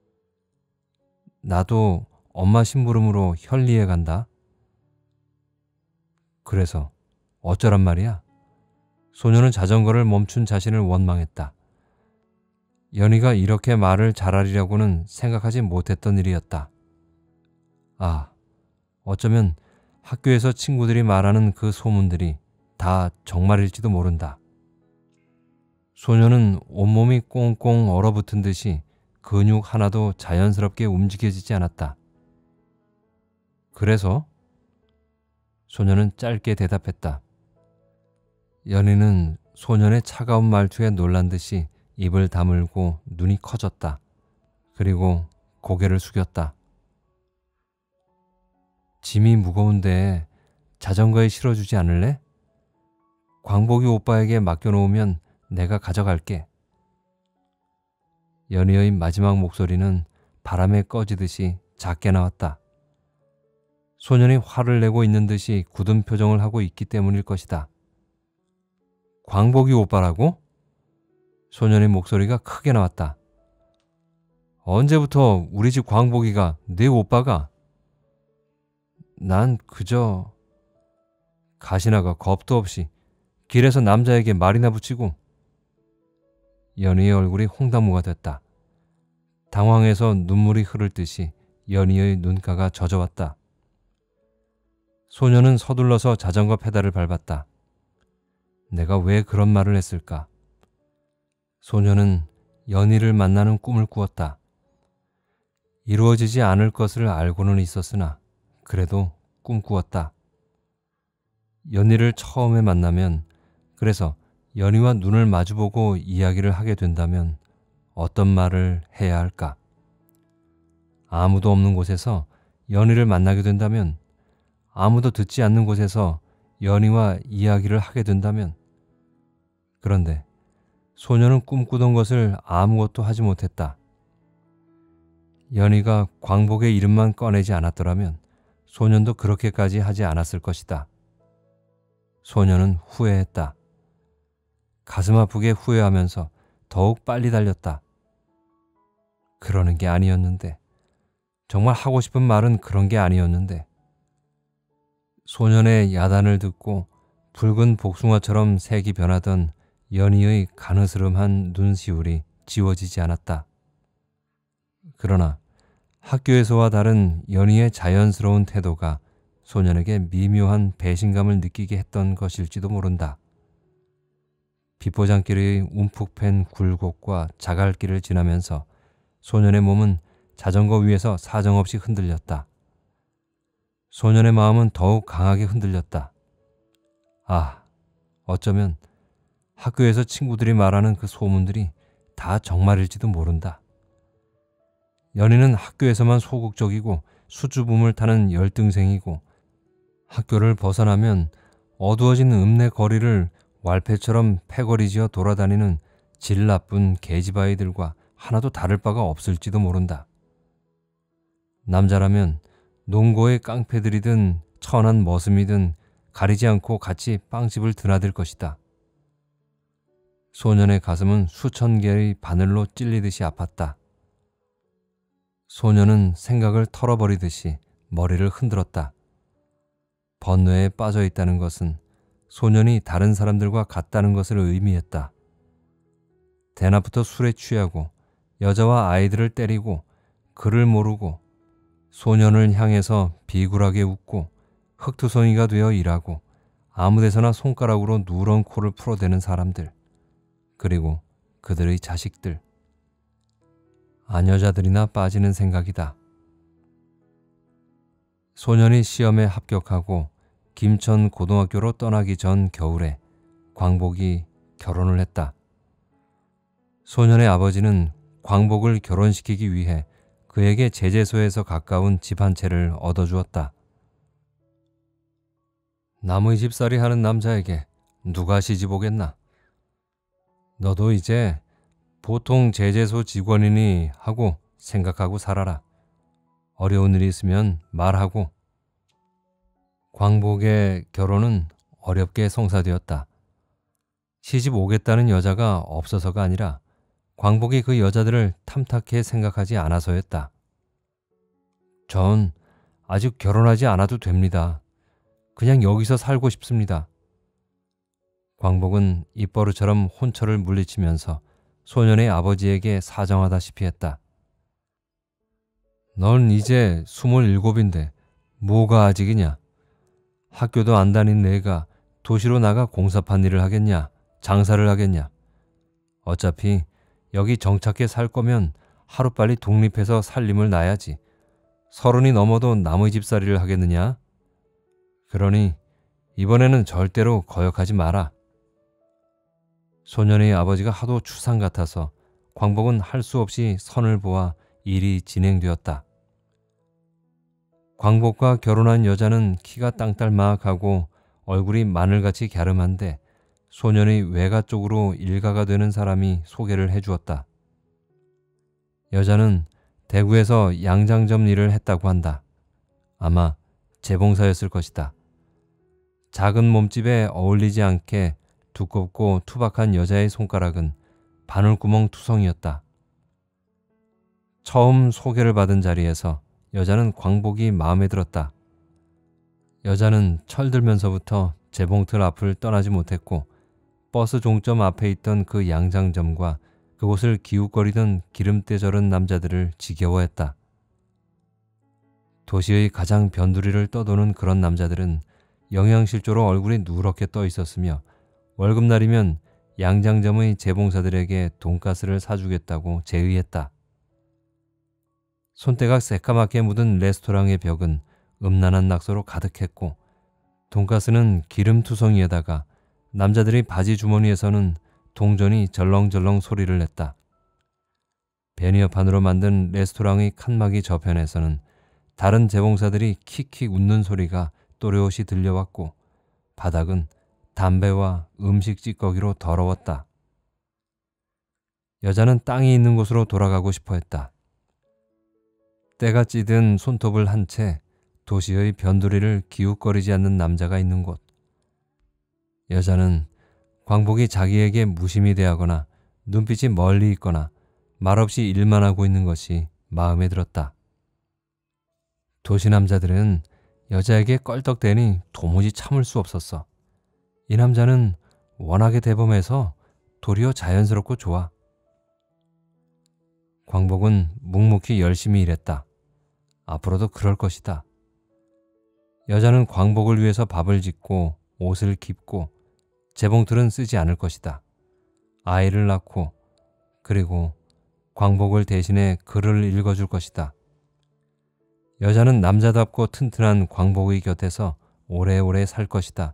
나도 엄마 심부름으로 현리에 간다. 그래서 어쩌란 말이야? 소년은 자전거를 멈춘 자신을 원망했다. 연희가 이렇게 말을 잘하리라고는 생각하지 못했던 일이었다. 아, 어쩌면 학교에서 친구들이 말하는 그 소문들이 다 정말일지도 모른다. 소년은 온몸이 꽁꽁 얼어붙은 듯이 근육 하나도 자연스럽게 움직여지지 않았다. 그래서? 소년은 짧게 대답했다. 연희는 소년의 차가운 말투에 놀란 듯이 입을 다물고 눈이 커졌다. 그리고 고개를 숙였다. 짐이 무거운데 자전거에 실어주지 않을래? 광복이 오빠에게 맡겨놓으면 내가 가져갈게. 연희의 마지막 목소리는 바람에 꺼지듯이 작게 나왔다. 소년이 화를 내고 있는 듯이 굳은 표정을 하고 있기 때문일 것이다. 광복이 오빠라고? 소년의 목소리가 크게 나왔다. 언제부터 우리 집 광복이가 내 오빠가? 난 그저... 가시나가 겁도 없이 길에서 남자에게 말이나 붙이고. 연희의 얼굴이 홍당무가 됐다. 당황해서 눈물이 흐를 듯이 연희의 눈가가 젖어왔다. 소년은 서둘러서 자전거 페달을 밟았다. 내가 왜 그런 말을 했을까? 소년은 연희를 만나는 꿈을 꾸었다. 이루어지지 않을 것을 알고는 있었으나 그래도 꿈꾸었다. 연희를 처음에 만나면, 그래서 연희와 눈을 마주보고 이야기를 하게 된다면 어떤 말을 해야 할까? 아무도 없는 곳에서 연희를 만나게 된다면, 아무도 듣지 않는 곳에서 연희와 이야기를 하게 된다면. 그런데 소년은 꿈꾸던 것을 아무것도 하지 못했다. 연희가 광복의 이름만 꺼내지 않았더라면 소년도 그렇게까지 하지 않았을 것이다. 소년은 후회했다. 가슴 아프게 후회하면서 더욱 빨리 달렸다. 그러는 게 아니었는데, 정말 하고 싶은 말은 그런 게 아니었는데. 소년의 야단을 듣고 붉은 복숭아처럼 색이 변하던 연희의 가느스름한 눈시울이 지워지지 않았다. 그러나 학교에서와 다른 연희의 자연스러운 태도가 소년에게 미묘한 배신감을 느끼게 했던 것일지도 모른다. 비포장길의 움푹 팬 굴곡과 자갈길을 지나면서 소년의 몸은 자전거 위에서 사정없이 흔들렸다. 소년의 마음은 더욱 강하게 흔들렸다. 아, 어쩌면 학교에서 친구들이 말하는 그 소문들이 다 정말일지도 모른다. 연희는 학교에서만 소극적이고 수줍음을 타는 열등생이고, 학교를 벗어나면 어두워진 읍내 거리를 왈패처럼 패거리지어 돌아다니는 질 나쁜 계집아이들과 하나도 다를 바가 없을지도 모른다. 남자라면 농고의 깡패들이든 천한 머슴이든 가리지 않고 같이 빵집을 드나들 것이다. 소년의 가슴은 수천 개의 바늘로 찔리듯이 아팠다. 소년은 생각을 털어버리듯이 머리를 흔들었다. 번뇌에 빠져 있다는 것은 소년이 다른 사람들과 같다는 것을 의미했다. 대낮부터 술에 취하고 여자와 아이들을 때리고 글을 모르고 소년을 향해서 비굴하게 웃고 흙투성이가 되어 일하고 아무데서나 손가락으로 누런 코를 풀어대는 사람들, 그리고 그들의 자식들. 아녀자들이나 빠지는 생각이다. 소년이 시험에 합격하고 김천 고등학교로 떠나기 전 겨울에 광복이 결혼을 했다. 소년의 아버지는 광복을 결혼시키기 위해 그에게 제재소에서 가까운 집 한 채를 얻어주었다. 남의 집살이 하는 남자에게 누가 시집 오겠나? 너도 이제 보통 제재소 직원이니 하고 생각하고 살아라. 어려운 일이 있으면 말하고. 광복의 결혼은 어렵게 성사되었다. 시집 오겠다는 여자가 없어서가 아니라 광복이 그 여자들을 탐탁해 생각하지 않아서였다. 전 아직 결혼하지 않아도 됩니다. 그냥 여기서 살고 싶습니다. 광복은 입버릇처럼 혼처를 물리치면서 소년의 아버지에게 사정하다시피 했다. 넌 이제 스물일곱인데 뭐가 아직이냐? 학교도 안 다닌 내가 도시로 나가 공사판 일을 하겠냐? 장사를 하겠냐? 어차피 여기 정착해 살 거면 하루빨리 독립해서 살림을 놔야지. 서른이 넘어도 남의 집살이를 하겠느냐? 그러니 이번에는 절대로 거역하지 마라. 소년의 아버지가 하도 추상 같아서 광복은 할 수 없이 선을 보아 일이 진행되었다. 광복과 결혼한 여자는 키가 땅딸막하고 얼굴이 마늘같이 갸름한데 소년의 외가 쪽으로 일가가 되는 사람이 소개를 해주었다. 여자는 대구에서 양장점 일을 했다고 한다. 아마 재봉사였을 것이다. 작은 몸집에 어울리지 않게 두껍고 투박한 여자의 손가락은 바늘구멍 투성이었다. 처음 소개를 받은 자리에서 여자는 광복이 마음에 들었다. 여자는 철들면서부터 재봉틀 앞을 떠나지 못했고 버스 종점 앞에 있던 그 양장점과 그곳을 기웃거리던 기름때 저른 남자들을 지겨워했다. 도시의 가장 변두리를 떠도는 그런 남자들은 영양실조로 얼굴이 누렇게 떠 있었으며 월급날이면 양장점의 재봉사들에게 돈가스를 사주겠다고 제의했다. 손때가 새까맣게 묻은 레스토랑의 벽은 음란한 낙서로 가득했고 돈가스는 기름투성이에다가 남자들의 바지 주머니에서는 동전이 절렁절렁 소리를 냈다. 베니어판으로 만든 레스토랑의 칸막이 저편에서는 다른 재봉사들이 킥킥 웃는 소리가 또렷이 들려왔고 바닥은 담배와 음식 찌꺼기로 더러웠다. 여자는 땅이 있는 곳으로 돌아가고 싶어 했다. 때가 찌든 손톱을 한 채 도시의 변두리를 기웃거리지 않는 남자가 있는 곳. 여자는 광복이 자기에게 무심히 대하거나 눈빛이 멀리 있거나 말없이 일만 하고 있는 것이 마음에 들었다. 도시 남자들은 여자에게 껄떡대니 도무지 참을 수 없었어. 이 남자는 워낙에 대범해서 도리어 자연스럽고 좋아. 광복은 묵묵히 열심히 일했다. 앞으로도 그럴 것이다. 여자는 광복을 위해서 밥을 짓고 옷을 깁고 재봉틀은 쓰지 않을 것이다. 아이를 낳고 그리고 광복을 대신해 글을 읽어줄 것이다. 여자는 남자답고 튼튼한 광복의 곁에서 오래오래 살 것이다.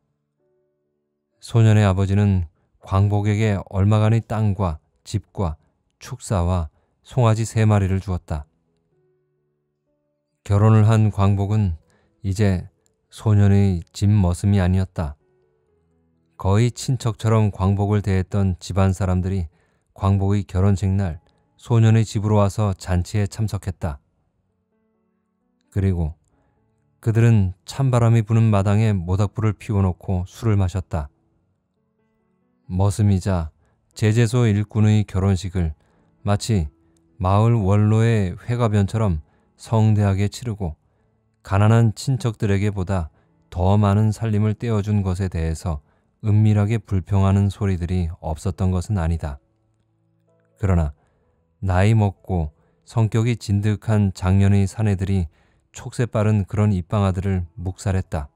소년의 아버지는 광복에게 얼마간의 땅과 집과 축사와 송아지 세 마리를 주었다. 결혼을 한 광복은 이제 소년의 집머슴이 아니었다. 거의 친척처럼 광복을 대했던 집안 사람들이 광복의 결혼식 날 소년의 집으로 와서 잔치에 참석했다. 그리고 그들은 찬바람이 부는 마당에 모닥불을 피워놓고 술을 마셨다. 머슴이자 제재소 일꾼의 결혼식을 마치 마을 원로의 회가변처럼 성대하게 치르고 가난한 친척들에게 보다 더 많은 살림을 떼어준 것에 대해서 은밀하게 불평하는 소리들이 없었던 것은 아니다. 그러나 나이 먹고 성격이 진득한 장년의 사내들이 촉새 빠른 그런 입방아들을 묵살했다.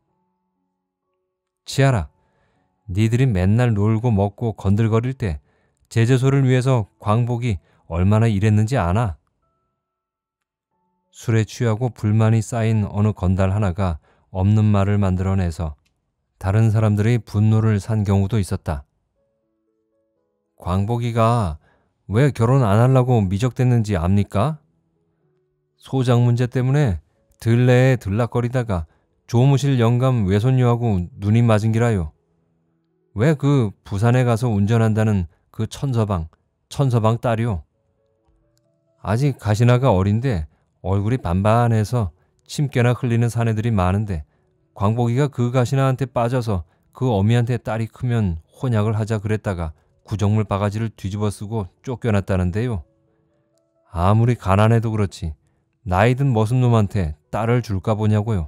치아라, 니들이 맨날 놀고 먹고 건들거릴 때 제재소를 위해서 광복이 얼마나 일했는지 아나? 술에 취하고 불만이 쌓인 어느 건달 하나가 없는 말을 만들어내서 다른 사람들의 분노를 산 경우도 있었다. 광복이가 왜 결혼 안 하려고 미적댔는지 압니까? 소장 문제 때문에 들레에 들락거리다가 조무실 영감 외손녀하고 눈이 맞은 기라요. 왜 그 부산에 가서 운전한다는 그 천서방, 천서방 딸이요. 아직 가시나가 어린데 얼굴이 반반해서 침깨나 흘리는 사내들이 많은데 광복이가 그 가시나한테 빠져서 그 어미한테 딸이 크면 혼약을 하자 그랬다가 구정물 바가지를 뒤집어 쓰고 쫓겨났다는데요. 아무리 가난해도 그렇지 나이 든 머슴놈한테 딸을 줄까 보냐고요.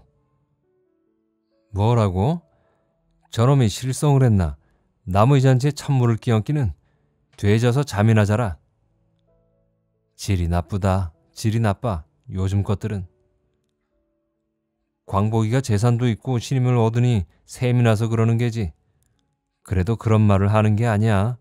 뭐라고? 저놈이 실성을 했나? 나무의 잔치에 찬물을 끼얹기는 되져서 잠이나 자라. 질이 나쁘다. 질이 나빠. 요즘 것들은. 광복이가 재산도 있고 신임을 얻으니 셈이 나서 그러는 게지. 그래도 그런 말을 하는 게 아니야.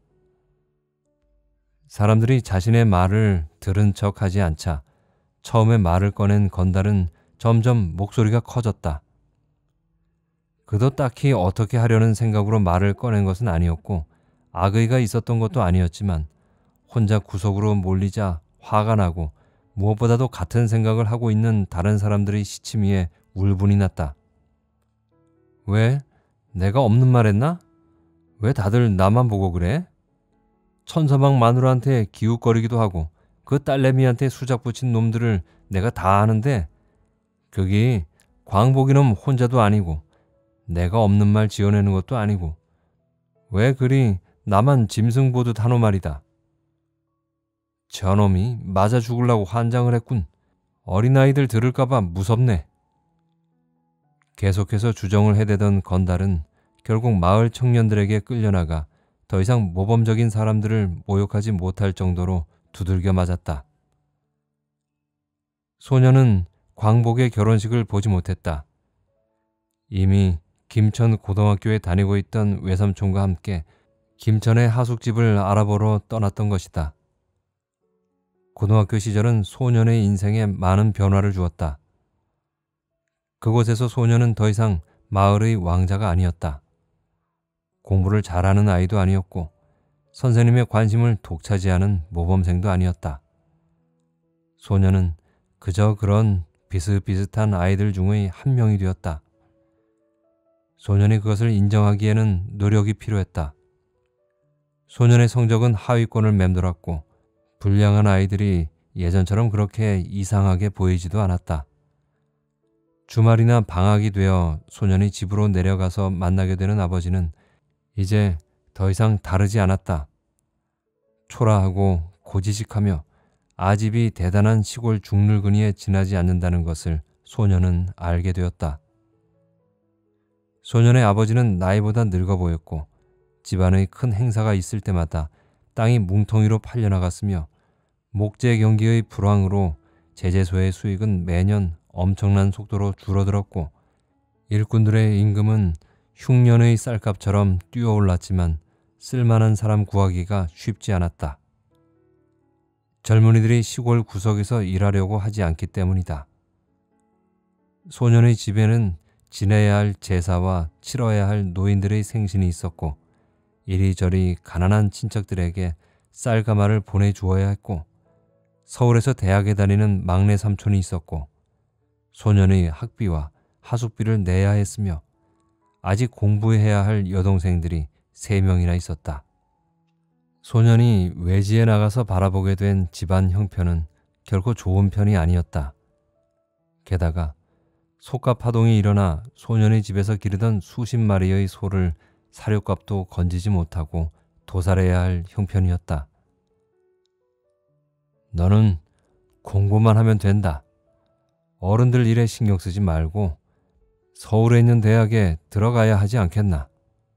사람들이 자신의 말을 들은 척하지 않자 처음에 말을 꺼낸 건달은 점점 목소리가 커졌다. 그도 딱히 어떻게 하려는 생각으로 말을 꺼낸 것은 아니었고 악의가 있었던 것도 아니었지만 혼자 구석으로 몰리자 화가 나고 무엇보다도 같은 생각을 하고 있는 다른 사람들의 시치미에 울분이 났다. 왜? 내가 없는 말 했나? 왜 다들 나만 보고 그래? 천서방 마누라한테 기웃거리기도 하고 그 딸내미한테 수작 붙인 놈들을 내가 다 아는데 거기 광복이놈 혼자도 아니고 내가 없는 말 지어내는 것도 아니고 왜 그리 나만 짐승 보듯 하노 말이다. 저놈이 맞아 죽으려고 환장을 했군. 어린아이들 들을까봐 무섭네. 계속해서 주정을 해대던 건달은 결국 마을 청년들에게 끌려나가 더 이상 모범적인 사람들을 모욕하지 못할 정도로 두들겨 맞았다. 소녀는 광복의 결혼식을 보지 못했다. 이미 김천 고등학교에 다니고 있던 외삼촌과 함께 김천의 하숙집을 알아보러 떠났던 것이다. 고등학교 시절은 소년의 인생에 많은 변화를 주었다. 그곳에서 소년은 더 이상 마을의 왕자가 아니었다. 공부를 잘하는 아이도 아니었고 선생님의 관심을 독차지하는 모범생도 아니었다. 소년은 그저 그런 비슷비슷한 아이들 중의 한 명이 되었다. 소년이 그것을 인정하기에는 노력이 필요했다. 소년의 성적은 하위권을 맴돌았고 불량한 아이들이 예전처럼 그렇게 이상하게 보이지도 않았다. 주말이나 방학이 되어 소년이 집으로 내려가서 만나게 되는 아버지는 이제 더 이상 다르지 않았다. 초라하고 고지식하며 아집이 대단한 시골 중늙은이에 지나지 않는다는 것을 소년은 알게 되었다. 소년의 아버지는 나이보다 늙어 보였고 집안의 큰 행사가 있을 때마다 땅이 뭉텅이로 팔려나갔으며 목재 경기의 불황으로 제재소의 수익은 매년 엄청난 속도로 줄어들었고 일꾼들의 임금은 흉년의 쌀값처럼 뛰어올랐지만 쓸만한 사람 구하기가 쉽지 않았다. 젊은이들이 시골 구석에서 일하려고 하지 않기 때문이다. 소년의 집에는 지내야 할 제사와 치러야 할 노인들의 생신이 있었고 이리저리 가난한 친척들에게 쌀가마를 보내주어야 했고 서울에서 대학에 다니는 막내 삼촌이 있었고 소년의 학비와 하숙비를 내야 했으며 아직 공부해야 할 여동생들이 세 명이나 있었다. 소년이 외지에 나가서 바라보게 된 집안 형편은 결코 좋은 편이 아니었다. 게다가 소가 파동이 일어나 소년의 집에서 기르던 수십 마리의 소를 사료값도 건지지 못하고 도살해야 할 형편이었다. 너는 공부만 하면 된다. 어른들 일에 신경 쓰지 말고 서울에 있는 대학에 들어가야 하지 않겠나.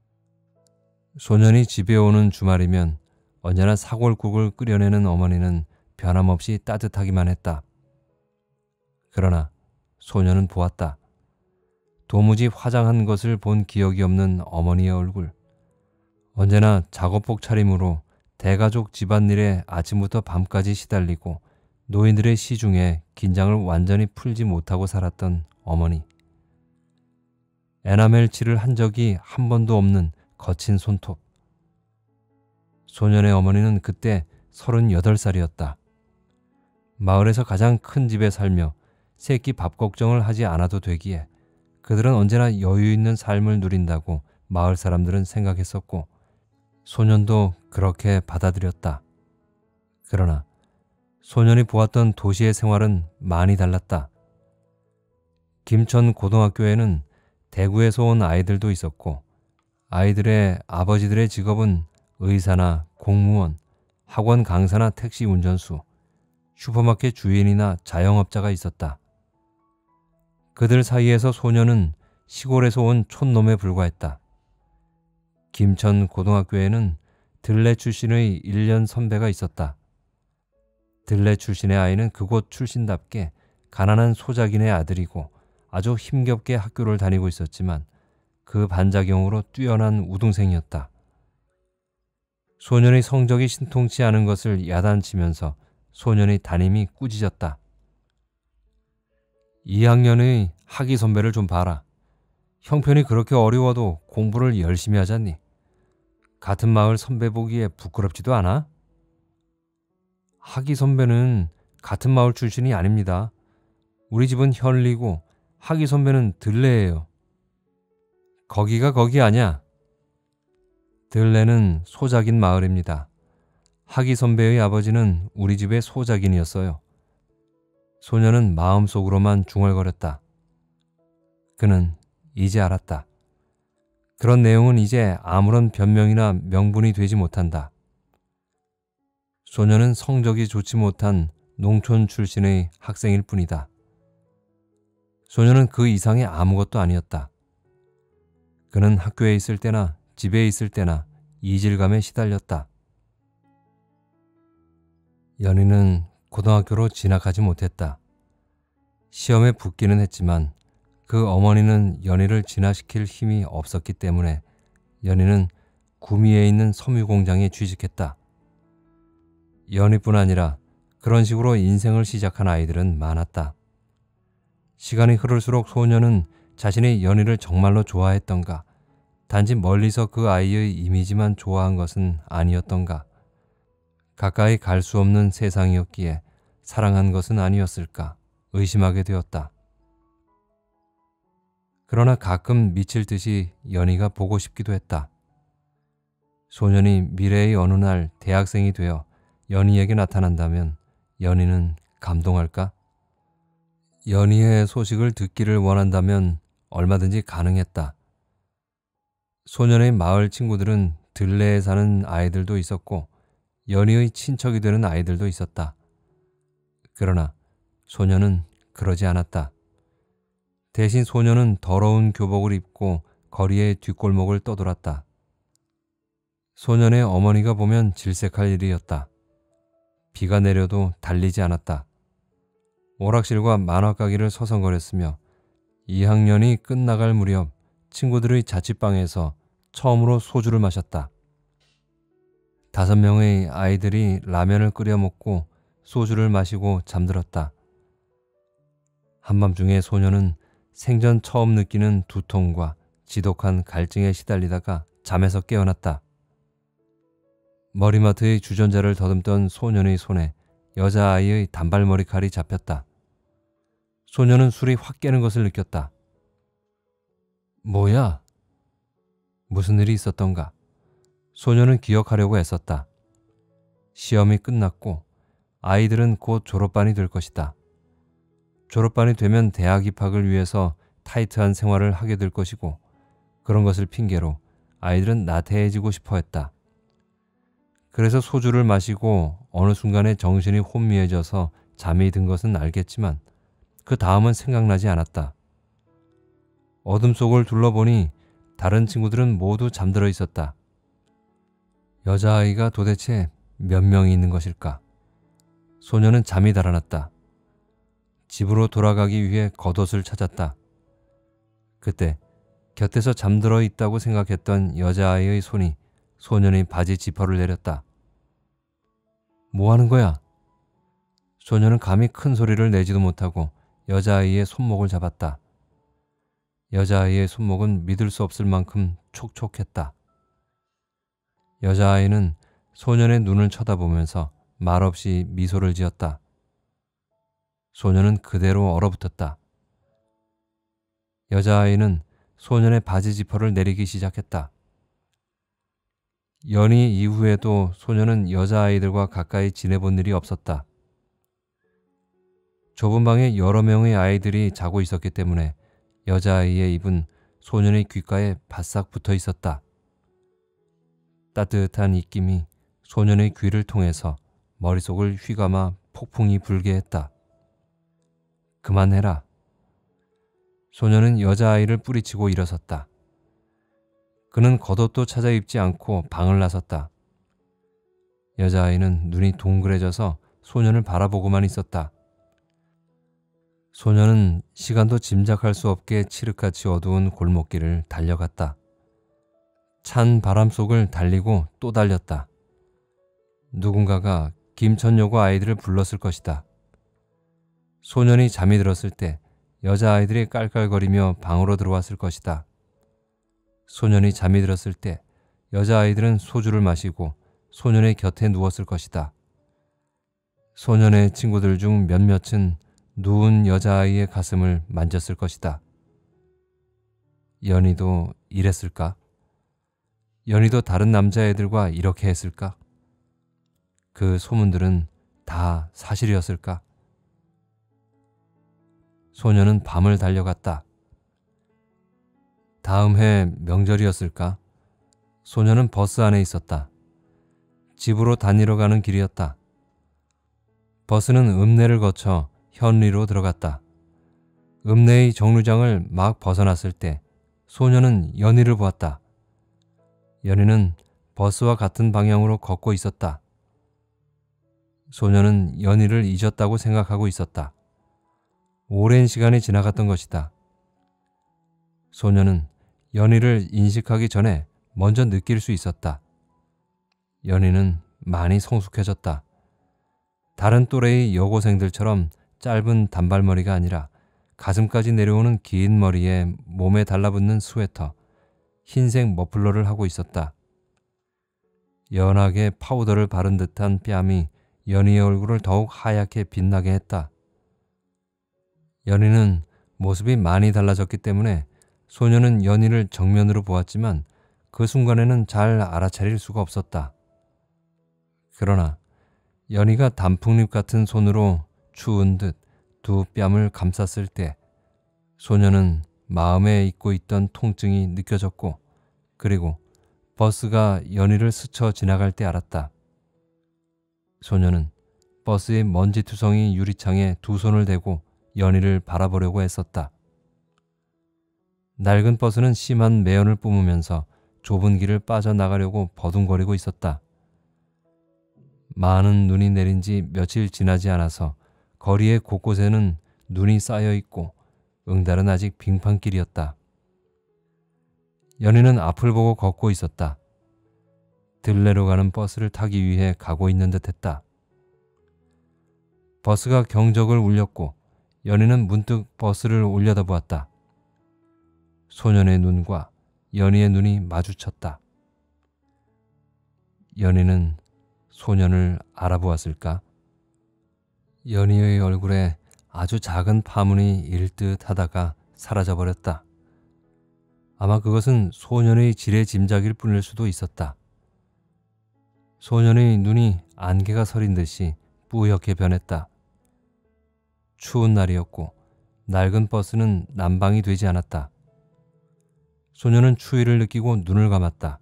소년이 집에 오는 주말이면 언제나 사골국을 끓여내는 어머니는 변함없이 따뜻하기만 했다. 그러나 소년은 보았다. 도무지 화장한 것을 본 기억이 없는 어머니의 얼굴. 언제나 작업복 차림으로 대가족 집안일에 아침부터 밤까지 시달리고 노인들의 시중에 긴장을 완전히 풀지 못하고 살았던 어머니. 에나멜 칠을 한 적이 한 번도 없는 거친 손톱. 소년의 어머니는 그때 서른여덟 살이었다. 마을에서 가장 큰 집에 살며 새끼 밥 걱정을 하지 않아도 되기에 그들은 언제나 여유 있는 삶을 누린다고 마을 사람들은 생각했었고 소년도 그렇게 받아들였다. 그러나 소년이 보았던 도시의 생활은 많이 달랐다. 김천 고등학교에는 대구에서 온 아이들도 있었고 아이들의 아버지들의 직업은 의사나 공무원, 학원 강사나 택시 운전수, 슈퍼마켓 주인이나 자영업자가 있었다. 그들 사이에서 소년은 시골에서 온 촌놈에 불과했다. 김천 고등학교에는 들레 출신의 일 년 선배가 있었다. 들레 출신의 아이는 그곳 출신답게 가난한 소작인의 아들이고 아주 힘겹게 학교를 다니고 있었지만 그 반작용으로 뛰어난 우등생이었다. 소년의 성적이 신통치 않은 것을 야단치면서 소년의 담임이 꾸짖었다. 이 학년의 학이 선배를 좀 봐라. 형편이 그렇게 어려워도 공부를 열심히 하잖니. 같은 마을 선배 보기에 부끄럽지도 않아? 학이 선배는 같은 마을 출신이 아닙니다. 우리 집은 현리고 학이 선배는 들레예요. 거기가 거기 아냐. 들레는 소작인 마을입니다. 학이 선배의 아버지는 우리 집의 소작인이었어요. 소년은 마음속으로만 중얼거렸다. 그는 이제 알았다. 그런 내용은 이제 아무런 변명이나 명분이 되지 못한다. 소년은 성적이 좋지 못한 농촌 출신의 학생일 뿐이다. 소년은 그 이상의 아무것도 아니었다. 그는 학교에 있을 때나 집에 있을 때나 이질감에 시달렸다. 연희는 고등학교로 진학하지 못했다. 시험에 붙기는 했지만 그 어머니는 연희를 진학시킬 힘이 없었기 때문에 연희는 구미에 있는 섬유 공장에 취직했다. 연희뿐 아니라 그런 식으로 인생을 시작한 아이들은 많았다. 시간이 흐를수록 소년은 자신의 연희를 정말로 좋아했던가, 단지 멀리서 그 아이의 이미지만 좋아한 것은 아니었던가, 가까이 갈 수 없는 세상이었기에 사랑한 것은 아니었을까 의심하게 되었다. 그러나 가끔 미칠 듯이 연희가 보고 싶기도 했다. 소년이 미래의 어느 날 대학생이 되어 연희에게 나타난다면 연희는 감동할까? 연희의 소식을 듣기를 원한다면 얼마든지 가능했다. 소년의 마을 친구들은 들레에 사는 아이들도 있었고 연희의 친척이 되는 아이들도 있었다. 그러나 소년은 그러지 않았다. 대신 소년은 더러운 교복을 입고 거리의 뒷골목을 떠돌았다. 소년의 어머니가 보면 질색할 일이었다. 비가 내려도 달리지 않았다. 오락실과 만화가게를 서성거렸으며 이 학년이 끝나갈 무렵 친구들의 자취방에서 처음으로 소주를 마셨다. 다섯 명의 아이들이 라면을 끓여 먹고 소주를 마시고 잠들었다. 한밤중에 소년은 생전 처음 느끼는 두통과 지독한 갈증에 시달리다가 잠에서 깨어났다. 머리맡의 주전자를 더듬던 소년의 손에 여자아이의 단발머리 칼이 잡혔다. 소년은 술이 확 깨는 것을 느꼈다. 뭐야? 무슨 일이 있었던가? 소녀는 기억하려고 애썼다. 시험이 끝났고 아이들은 곧 졸업반이 될 것이다. 졸업반이 되면 대학 입학을 위해서 타이트한 생활을 하게 될 것이고 그런 것을 핑계로 아이들은 나태해지고 싶어 했다. 그래서 소주를 마시고 어느 순간에 정신이 혼미해져서 잠이 든 것은 알겠지만 그 다음은 생각나지 않았다. 어둠 속을 둘러보니 다른 친구들은 모두 잠들어 있었다. 여자아이가 도대체 몇 명이 있는 것일까? 소녀는 잠이 달아났다. 집으로 돌아가기 위해 겉옷을 찾았다. 그때 곁에서 잠들어 있다고 생각했던 여자아이의 손이 소년의 바지 지퍼를 내렸다. 뭐 하는 거야? 소녀는 감히 큰 소리를 내지도 못하고 여자아이의 손목을 잡았다. 여자아이의 손목은 믿을 수 없을 만큼 촉촉했다. 여자아이는 소년의 눈을 쳐다보면서 말없이 미소를 지었다. 소년은 그대로 얼어붙었다. 여자아이는 소년의 바지 지퍼를 내리기 시작했다. 연희 이후에도 소년은 여자아이들과 가까이 지내본 일이 없었다. 좁은 방에 여러 명의 아이들이 자고 있었기 때문에 여자아이의 입은 소년의 귓가에 바싹 붙어 있었다. 따뜻한 입김이 소년의 귀를 통해서 머릿속을 휘감아 폭풍이 불게 했다. 그만해라. 소년은 여자아이를 뿌리치고 일어섰다. 그는 겉옷도 찾아 입지 않고 방을 나섰다. 여자아이는 눈이 동그래져서 소년을 바라보고만 있었다. 소년은 시간도 짐작할 수 없게 칠흑같이 어두운 골목길을 달려갔다. 찬 바람 속을 달리고 또 달렸다. 누군가가 김천여고 아이들을 불렀을 것이다. 소년이 잠이 들었을 때 여자아이들이 깔깔거리며 방으로 들어왔을 것이다. 소년이 잠이 들었을 때 여자아이들은 소주를 마시고 소년의 곁에 누웠을 것이다. 소년의 친구들 중 몇몇은 누운 여자아이의 가슴을 만졌을 것이다. 연희도 이랬을까? 연희도 다른 남자애들과 이렇게 했을까? 그 소문들은 다 사실이었을까? 소년은 밤을 달려갔다. 다음 해 명절이었을까? 소년은 버스 안에 있었다. 집으로 다니러 가는 길이었다. 버스는 읍내를 거쳐 현리로 들어갔다. 읍내의 정류장을 막 벗어났을 때 소년은 연희를 보았다. 연희는 버스와 같은 방향으로 걷고 있었다. 소년은 연희를 잊었다고 생각하고 있었다. 오랜 시간이 지나갔던 것이다. 소년은 연희를 인식하기 전에 먼저 느낄 수 있었다. 연희는 많이 성숙해졌다. 다른 또래의 여고생들처럼 짧은 단발머리가 아니라 가슴까지 내려오는 긴 머리에 몸에 달라붙는 스웨터, 흰색 머플러를 하고 있었다. 연하게 파우더를 바른 듯한 뺨이 연희의 얼굴을 더욱 하얗게 빛나게 했다. 연희는 모습이 많이 달라졌기 때문에 소년은 연희를 정면으로 보았지만 그 순간에는 잘 알아차릴 수가 없었다. 그러나 연희가 단풍잎 같은 손으로 추운 듯 두 뺨을 감쌌을 때 소년은 마음에 잊고 있던 통증이 느껴졌고 그리고 버스가 연희를 스쳐 지나갈 때 알았다. 소년은 버스의 먼지투성이 유리창에 두 손을 대고 연희를 바라보려고 했었다. 낡은 버스는 심한 매연을 뿜으면서 좁은 길을 빠져나가려고 버둥거리고 있었다. 많은 눈이 내린 지 며칠 지나지 않아서 거리의 곳곳에는 눈이 쌓여 있고 응달은 아직 빙판길이었다. 연희는 앞을 보고 걷고 있었다. 들레로 가는 버스를 타기 위해 가고 있는 듯했다. 버스가 경적을 울렸고 연희는 문득 버스를 올려다보았다. 소년의 눈과 연희의 눈이 마주쳤다. 연희는 소년을 알아보았을까? 연희의 얼굴에 아주 작은 파문이 일듯 하다가 사라져버렸다. 아마 그것은 소년의 지레짐작일 뿐일 수도 있었다. 소년의 눈이 안개가 서린 듯이 뿌옇게 변했다. 추운 날이었고 낡은 버스는 난방이 되지 않았다. 소년은 추위를 느끼고 눈을 감았다.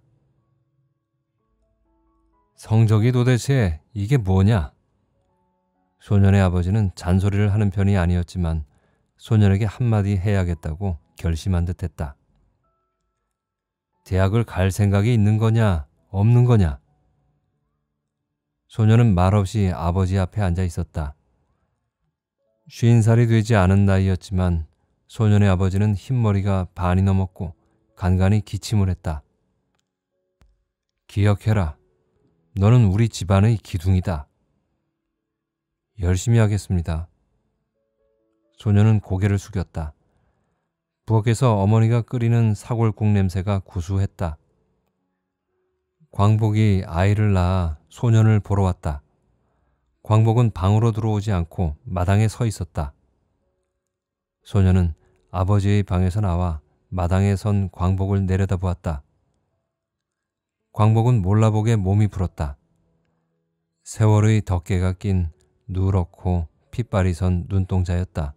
성적이 도대체 이게 뭐냐? 소년의 아버지는 잔소리를 하는 편이 아니었지만 소년에게 한마디 해야겠다고 결심한 듯했다. 대학을 갈 생각이 있는 거냐, 없는 거냐? 소년은 말없이 아버지 앞에 앉아 있었다. 쉰 살이 되지 않은 나이였지만 소년의 아버지는 흰머리가 반이 넘었고 간간히 기침을 했다. 기억해라. 너는 우리 집안의 기둥이다. 열심히 하겠습니다. 소년은 고개를 숙였다. 부엌에서 어머니가 끓이는 사골국 냄새가 구수했다. 광복이 아이를 낳아 소년을 보러 왔다. 광복은 방으로 들어오지 않고 마당에 서 있었다. 소년은 아버지의 방에서 나와 마당에 선 광복을 내려다보았다. 광복은 몰라보게 몸이 불었다. 세월의 덮개가 낀 누렇고 핏발이 선 눈동자였다.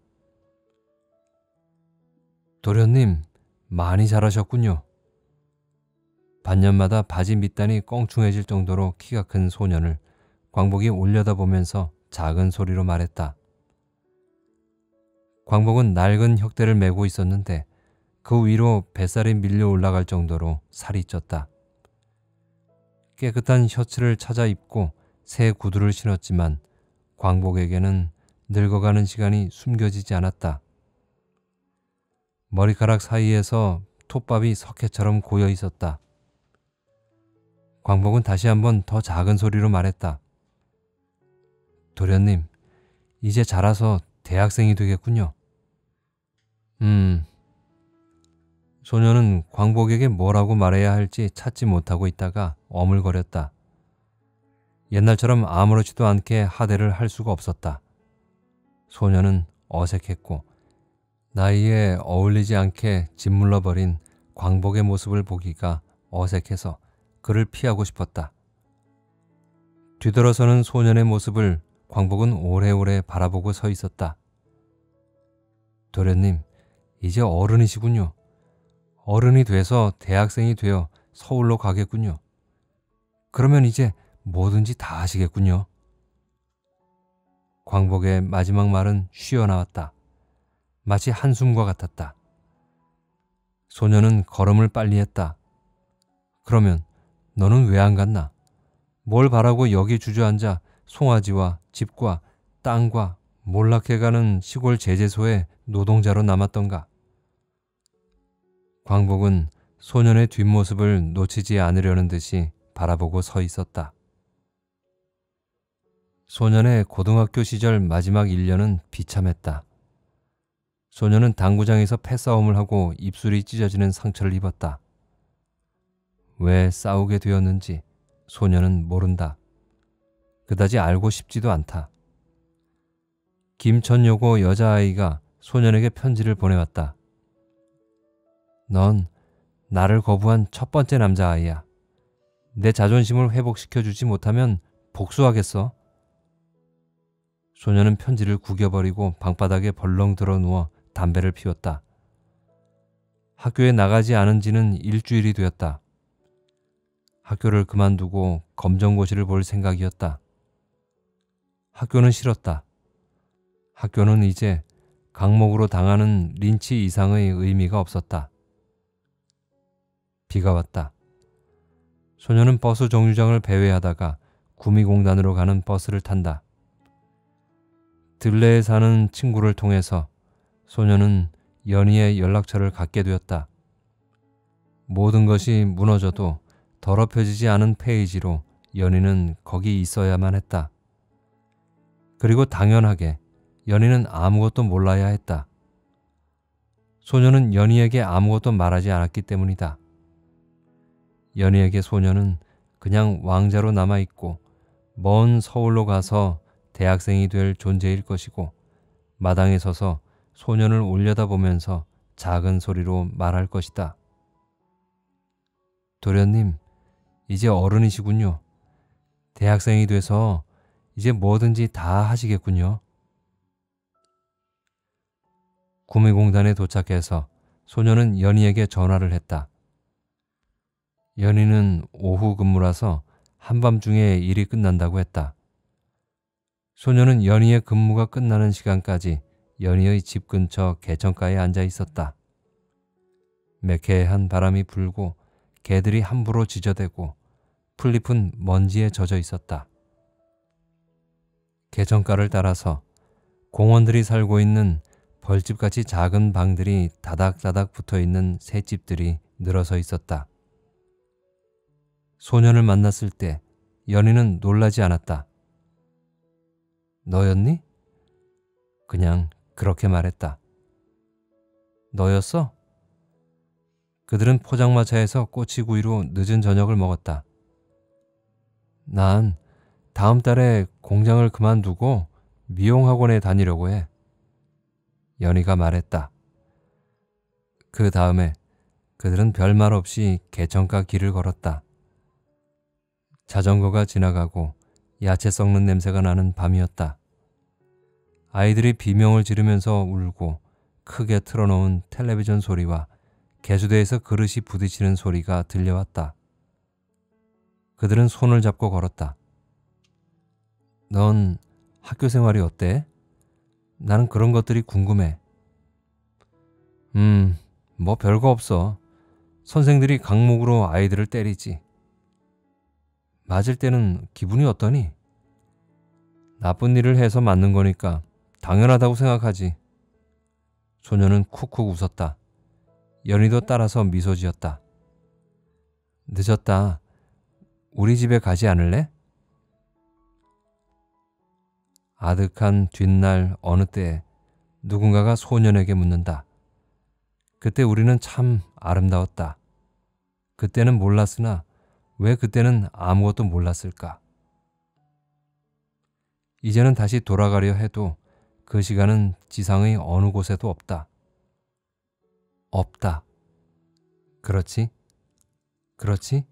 도련님, 많이 자라셨군요. 반년마다 바지 밑단이 껑충해질 정도로 키가 큰 소년을 광복이 올려다보면서 작은 소리로 말했다. 광복은 낡은 혁대를 메고 있었는데 그 위로 뱃살이 밀려 올라갈 정도로 살이 쪘다. 깨끗한 셔츠를 찾아 입고 새 구두를 신었지만 광복에게는 늙어가는 시간이 숨겨지지 않았다. 머리카락 사이에서 톱밥이 석회처럼 고여 있었다. 광복은 다시 한번 더 작은 소리로 말했다. 도련님, 이제 자라서 대학생이 되겠군요. 음... 소녀는 광복에게 뭐라고 말해야 할지 찾지 못하고 있다가 어물거렸다. 옛날처럼 아무렇지도 않게 하대를 할 수가 없었다. 소녀는 어색했고 나이에 어울리지 않게 짓물러버린 광복의 모습을 보기가 어색해서 그를 피하고 싶었다. 뒤돌아서는 소년의 모습을 광복은 오래오래 바라보고 서 있었다. 도련님, 이제 어른이시군요. 어른이 돼서 대학생이 되어 서울로 가겠군요. 그러면 이제 뭐든지 다 하시겠군요. 광복의 마지막 말은 쉬어나왔다. 마치 한숨과 같았다. 소녀는 걸음을 빨리 했다. 그러면 너는 왜 안 갔나? 뭘 바라고 여기 주저앉아 송아지와 집과 땅과 몰락해가는 시골 제재소의 노동자로 남았던가? 광복은 소년의 뒷모습을 놓치지 않으려는 듯이 바라보고 서 있었다. 소년의 고등학교 시절 마지막 일 년은 비참했다. 소년은 당구장에서 패싸움을 하고 입술이 찢어지는 상처를 입었다. 왜 싸우게 되었는지 소년은 모른다. 그다지 알고 싶지도 않다. 김천여고 여자아이가 소년에게 편지를 보내왔다. 넌 나를 거부한 첫 번째 남자아이야. 내 자존심을 회복시켜주지 못하면 복수하겠어. 소년은 편지를 구겨버리고 방바닥에 벌렁 들어 누워 담배를 피웠다. 학교에 나가지 않은 지는 일주일이 되었다. 학교를 그만두고 검정고시를 볼 생각이었다. 학교는 싫었다. 학교는 이제 강목으로 당하는 린치 이상의 의미가 없었다. 비가 왔다. 소녀는 버스 정류장을 배회하다가 구미공단으로 가는 버스를 탄다. 들레에 사는 친구를 통해서 소녀는 연희의 연락처를 갖게 되었다. 모든 것이 무너져도 더럽혀지지 않은 페이지로 연희는 거기 있어야만 했다. 그리고 당연하게 연희는 아무것도 몰라야 했다. 소녀는 연희에게 아무것도 말하지 않았기 때문이다. 연희에게 소녀는 그냥 왕자로 남아있고 먼 서울로 가서 대학생이 될 존재일 것이고 마당에 서서 소년을 올려다보면서 작은 소리로 말할 것이다. 도련님, 이제 어른이시군요. 대학생이 돼서 이제 뭐든지 다 하시겠군요. 구미공단에 도착해서 소녀는 연희에게 전화를 했다. 연희는 오후 근무라서 한밤중에 일이 끝난다고 했다. 소녀는 연희의 근무가 끝나는 시간까지 연희의 집 근처 개천가에 앉아 있었다. 매캐한 바람이 불고 개들이 함부로 짖어대고 풀잎은 먼지에 젖어 있었다. 개천가를 따라서 공원들이 살고 있는 벌집같이 작은 방들이 다닥다닥 붙어있는 새집들이 늘어서 있었다. 소년을 만났을 때 연희는 놀라지 않았다. 너였니? 그냥 그렇게 말했다. 너였어? 그들은 포장마차에서 꼬치구이로 늦은 저녁을 먹었다. 난 다음 달에 공장을 그만두고 미용학원에 다니려고 해. 연희가 말했다. 그 다음에 그들은 별말 없이 개천가 길을 걸었다. 자전거가 지나가고 야채 썩는 냄새가 나는 밤이었다. 아이들이 비명을 지르면서 울고 크게 틀어놓은 텔레비전 소리와 개수대에서 그릇이 부딪히는 소리가 들려왔다. 그들은 손을 잡고 걸었다. 넌 학교 생활이 어때? 나는 그런 것들이 궁금해. 음, 뭐 별거 없어. 선생들이 강목으로 아이들을 때리지. 맞을 때는 기분이 어떠니? 나쁜 일을 해서 맞는 거니까 당연하다고 생각하지. 소녀는 쿡쿡 웃었다. 연희도 따라서 미소 지었다. 늦었다. 우리 집에 가지 않을래? 아득한 뒷날 어느 때에 누군가가 소년에게 묻는다. 그때 우리는 참 아름다웠다. 그때는 몰랐으나 왜 그때는 아무것도 몰랐을까? 이제는 다시 돌아가려 해도 그 시간은 지상의 어느 곳에도 없다. 없다. 그렇지? 그렇지?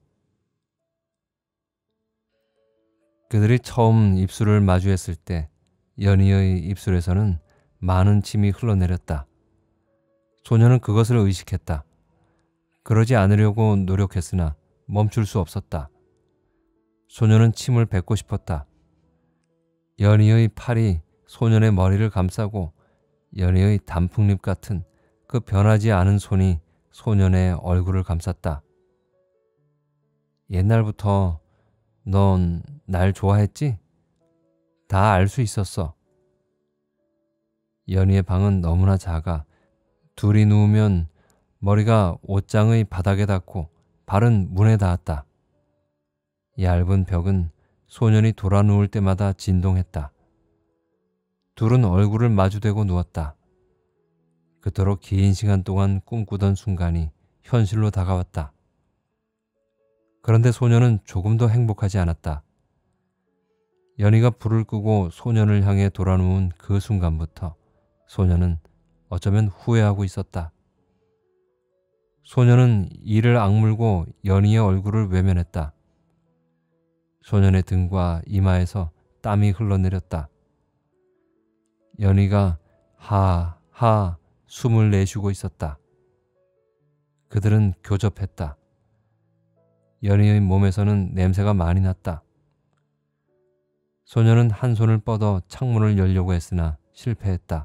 그들이 처음 입술을 마주했을 때 연희의 입술에서는 많은 침이 흘러내렸다. 소녀는 그것을 의식했다. 그러지 않으려고 노력했으나 멈출 수 없었다. 소녀는 침을 뱉고 싶었다. 연희의 팔이 소년의 머리를 감싸고 연희의 단풍잎 같은 그 변하지 않은 손이 소년의 얼굴을 감쌌다. 옛날부터 넌 날 좋아했지? 다 알 수 있었어. 연희의 방은 너무나 작아 둘이 누우면 머리가 옷장의 바닥에 닿고 발은 문에 닿았다. 얇은 벽은 소년이 돌아 누울 때마다 진동했다. 둘은 얼굴을 마주대고 누웠다. 그토록 긴 시간 동안 꿈꾸던 순간이 현실로 다가왔다. 그런데 소년은 조금도 행복하지 않았다. 연희가 불을 끄고 소년을 향해 돌아 누운 그 순간부터 소년은 어쩌면 후회하고 있었다. 소년은 이를 악물고 연희의 얼굴을 외면했다. 소년의 등과 이마에서 땀이 흘러내렸다. 연희가 하하 숨을 내쉬고 있었다. 그들은 교접했다. 연희의 몸에서는 냄새가 많이 났다. 소녀는 한 손을 뻗어 창문을 열려고 했으나 실패했다.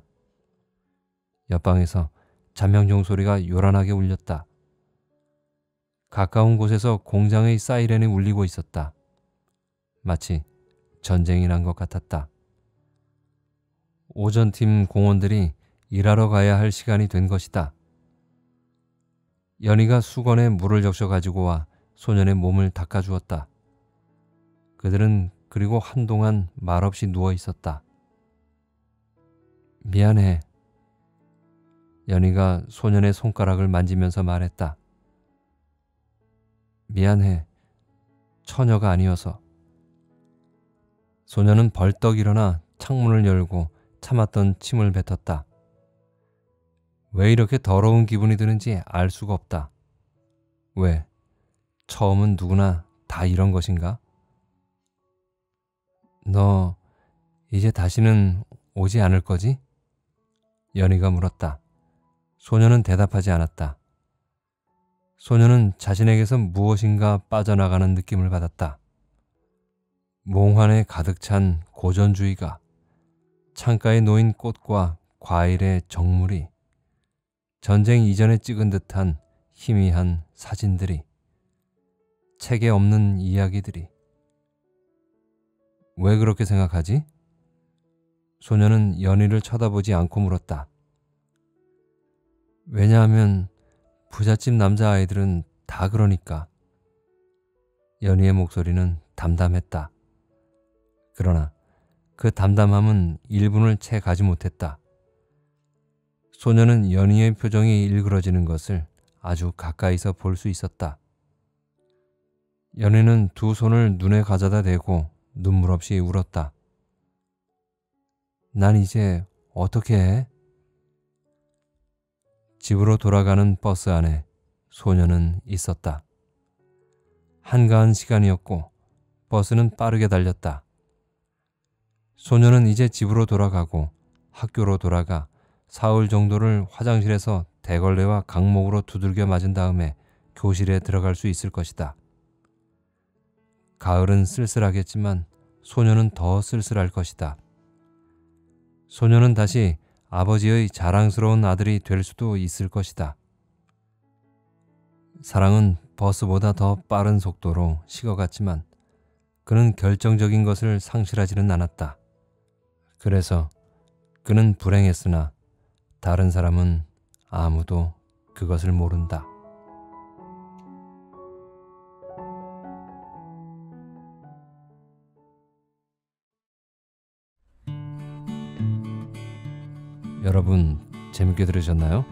옆방에서 잠명종 소리가 요란하게 울렸다. 가까운 곳에서 공장의 사이렌이 울리고 있었다. 마치 전쟁이 난 것 같았다. 오전팀 공원들이 일하러 가야 할 시간이 된 것이다. 연희가 수건에 물을 적셔 가지고 와 소년의 몸을 닦아주었다. 그들은 그리고 한동안 말없이 누워 있었다. 미안해. 연희가 소년의 손가락을 만지면서 말했다. 미안해. 처녀가 아니어서. 소년은 벌떡 일어나 창문을 열고 참았던 침을 뱉었다. 왜 이렇게 더러운 기분이 드는지 알 수가 없다. 왜? 처음은 누구나 다 이런 것인가? 너 이제 다시는 오지 않을 거지? 연희가 물었다. 소녀는 대답하지 않았다. 소녀는 자신에게서 무엇인가 빠져나가는 느낌을 받았다. 몽환에 가득 찬 고전주의가, 창가에 놓인 꽃과 과일의 정물이, 전쟁 이전에 찍은 듯한 희미한 사진들이, 책에 없는 이야기들이. 왜 그렇게 생각하지? 소녀는 연희를 쳐다보지 않고 물었다. 왜냐하면 부잣집 남자아이들은 다 그러니까. 연희의 목소리는 담담했다. 그러나 그 담담함은 일 분을 채 가지 못했다. 소녀는 연희의 표정이 일그러지는 것을 아주 가까이서 볼 수 있었다. 연희는 두 손을 눈에 가져다 대고 눈물 없이 울었다. 난 이제 어떻게 해? 집으로 돌아가는 버스 안에 소녀는 있었다. 한가한 시간이었고 버스는 빠르게 달렸다. 소녀는 이제 집으로 돌아가고 학교로 돌아가 사흘 정도를 화장실에서 대걸레와 강목으로 두들겨 맞은 다음에 교실에 들어갈 수 있을 것이다. 가을은 쓸쓸하겠지만 소녀는 더 쓸쓸할 것이다. 소녀는 다시 아버지의 자랑스러운 아들이 될 수도 있을 것이다. 사랑은 버스보다 더 빠른 속도로 식어갔지만 그는 결정적인 것을 상실하지는 않았다. 그래서 그는 불행했으나 다른 사람은 아무도 그것을 모른다. 여러분 재밌게 들으셨나요?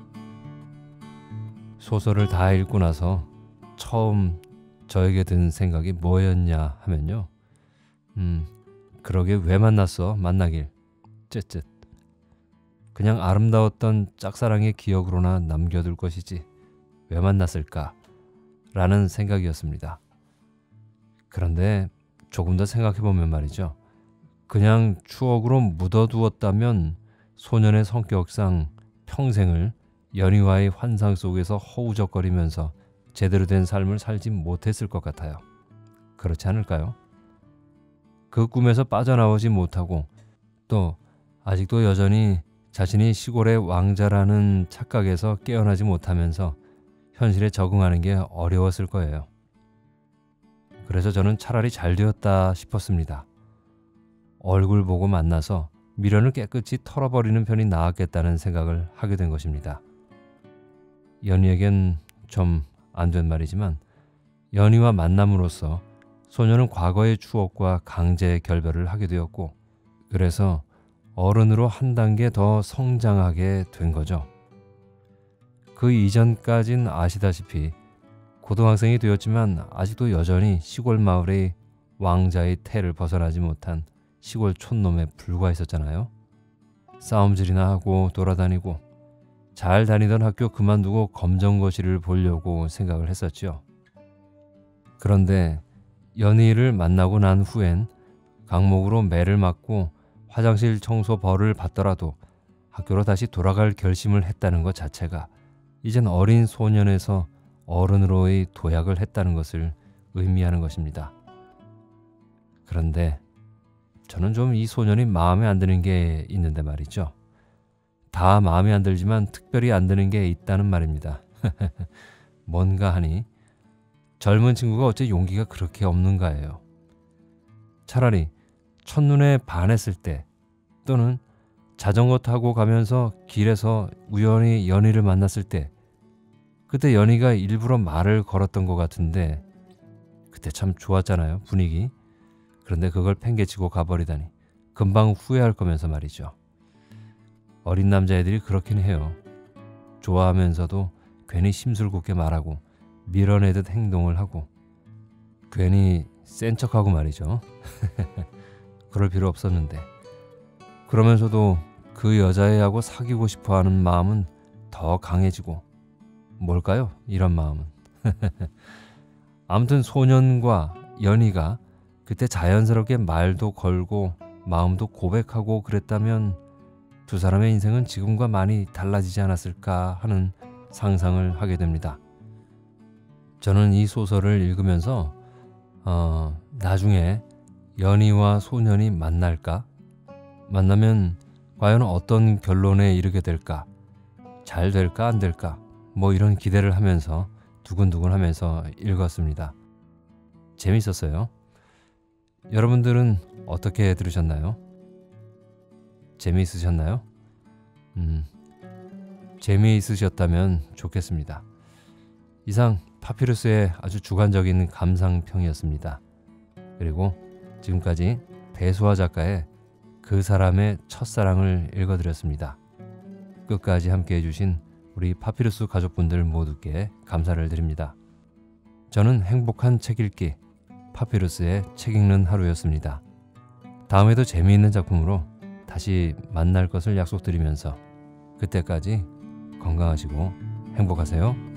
소설을 다 읽고 나서 처음 저에게 든 생각이 뭐였냐 하면요. 음, 그러게 왜 만났어 만나길 쯧쯧. 그냥 아름다웠던 짝사랑의 기억으로나 남겨둘 것이지 왜 만났을까 라는 생각이었습니다. 그런데 조금 더 생각해보면 말이죠. 그냥 추억으로 묻어두었다면 소년의 성격상 평생을 연희와의 환상 속에서 허우적거리면서 제대로 된 삶을 살지 못했을 것 같아요. 그렇지 않을까요? 그 꿈에서 빠져나오지 못하고 또 아직도 여전히 자신이 시골의 왕자라는 착각에서 깨어나지 못하면서 현실에 적응하는 게 어려웠을 거예요. 그래서 저는 차라리 잘 되었다 싶었습니다. 얼굴 보고 만나서 미련을 깨끗이 털어버리는 편이 나았겠다는 생각을 하게 된 것입니다. 연희에겐 좀 안 된 말이지만 연희와 만남으로써 소녀는 과거의 추억과 강제 결별을 하게 되었고 그래서 어른으로 한 단계 더 성장하게 된 거죠. 그 이전까진 아시다시피 고등학생이 되었지만 아직도 여전히 시골 마을의 왕자의 태를 벗어나지 못한 시골 촌놈에 불과했었잖아요. 싸움질이나 하고 돌아다니고 잘 다니던 학교 그만두고 검정거실을 보려고 생각을 했었죠. 그런데 연희를 만나고 난 후엔 강목으로 매를 맞고 화장실 청소 벌을 받더라도 학교로 다시 돌아갈 결심을 했다는 것 자체가 이젠 어린 소년에서 어른으로의 도약을 했다는 것을 의미하는 것입니다. 그런데 저는 좀 이 소년이 마음에 안 드는 게 있는데 말이죠. 다 마음에 안 들지만 특별히 안 드는 게 있다는 말입니다. 뭔가 하니 젊은 친구가 어째 용기가 그렇게 없는가예요. 차라리 첫눈에 반했을 때 또는 자전거 타고 가면서 길에서 우연히 연희를 만났을 때 그때 연희가 일부러 말을 걸었던 것 같은데 그때 참 좋았잖아요, 분위기. 그런데 그걸 팽개치고 가버리다니 금방 후회할 거면서 말이죠. 어린 남자애들이 그렇긴 해요. 좋아하면서도 괜히 심술궂게 말하고 밀어내듯 행동을 하고 괜히 센 척하고 말이죠. 그럴 필요 없었는데 그러면서도 그 여자애하고 사귀고 싶어하는 마음은 더 강해지고 뭘까요? 이런 마음은. 아무튼 소년과 연희가 그때 자연스럽게 말도 걸고 마음도 고백하고 그랬다면 두 사람의 인생은 지금과 많이 달라지지 않았을까 하는 상상을 하게 됩니다. 저는 이 소설을 읽으면서 어, 나중에 연희와 소년이 만날까? 만나면 과연 어떤 결론에 이르게 될까? 잘 될까 안 될까? 뭐 이런 기대를 하면서 두근두근 하면서 읽었습니다. 재밌었어요. 여러분들은 어떻게 들으셨나요? 재미있으셨나요? 음, 재미있으셨다면 좋겠습니다. 이상 파피루스의 아주 주관적인 감상평이었습니다. 그리고 지금까지 배수아 작가의 그 사람의 첫사랑을 읽어드렸습니다. 끝까지 함께 해주신 우리 파피루스 가족분들 모두께 감사를 드립니다. 저는 행복한 책 읽기 파피루스의 책 읽는 하루였습니다. 다음에도 재미있는 작품으로 다시 만날 것을 약속드리면서 그때까지 건강하시고 행복하세요.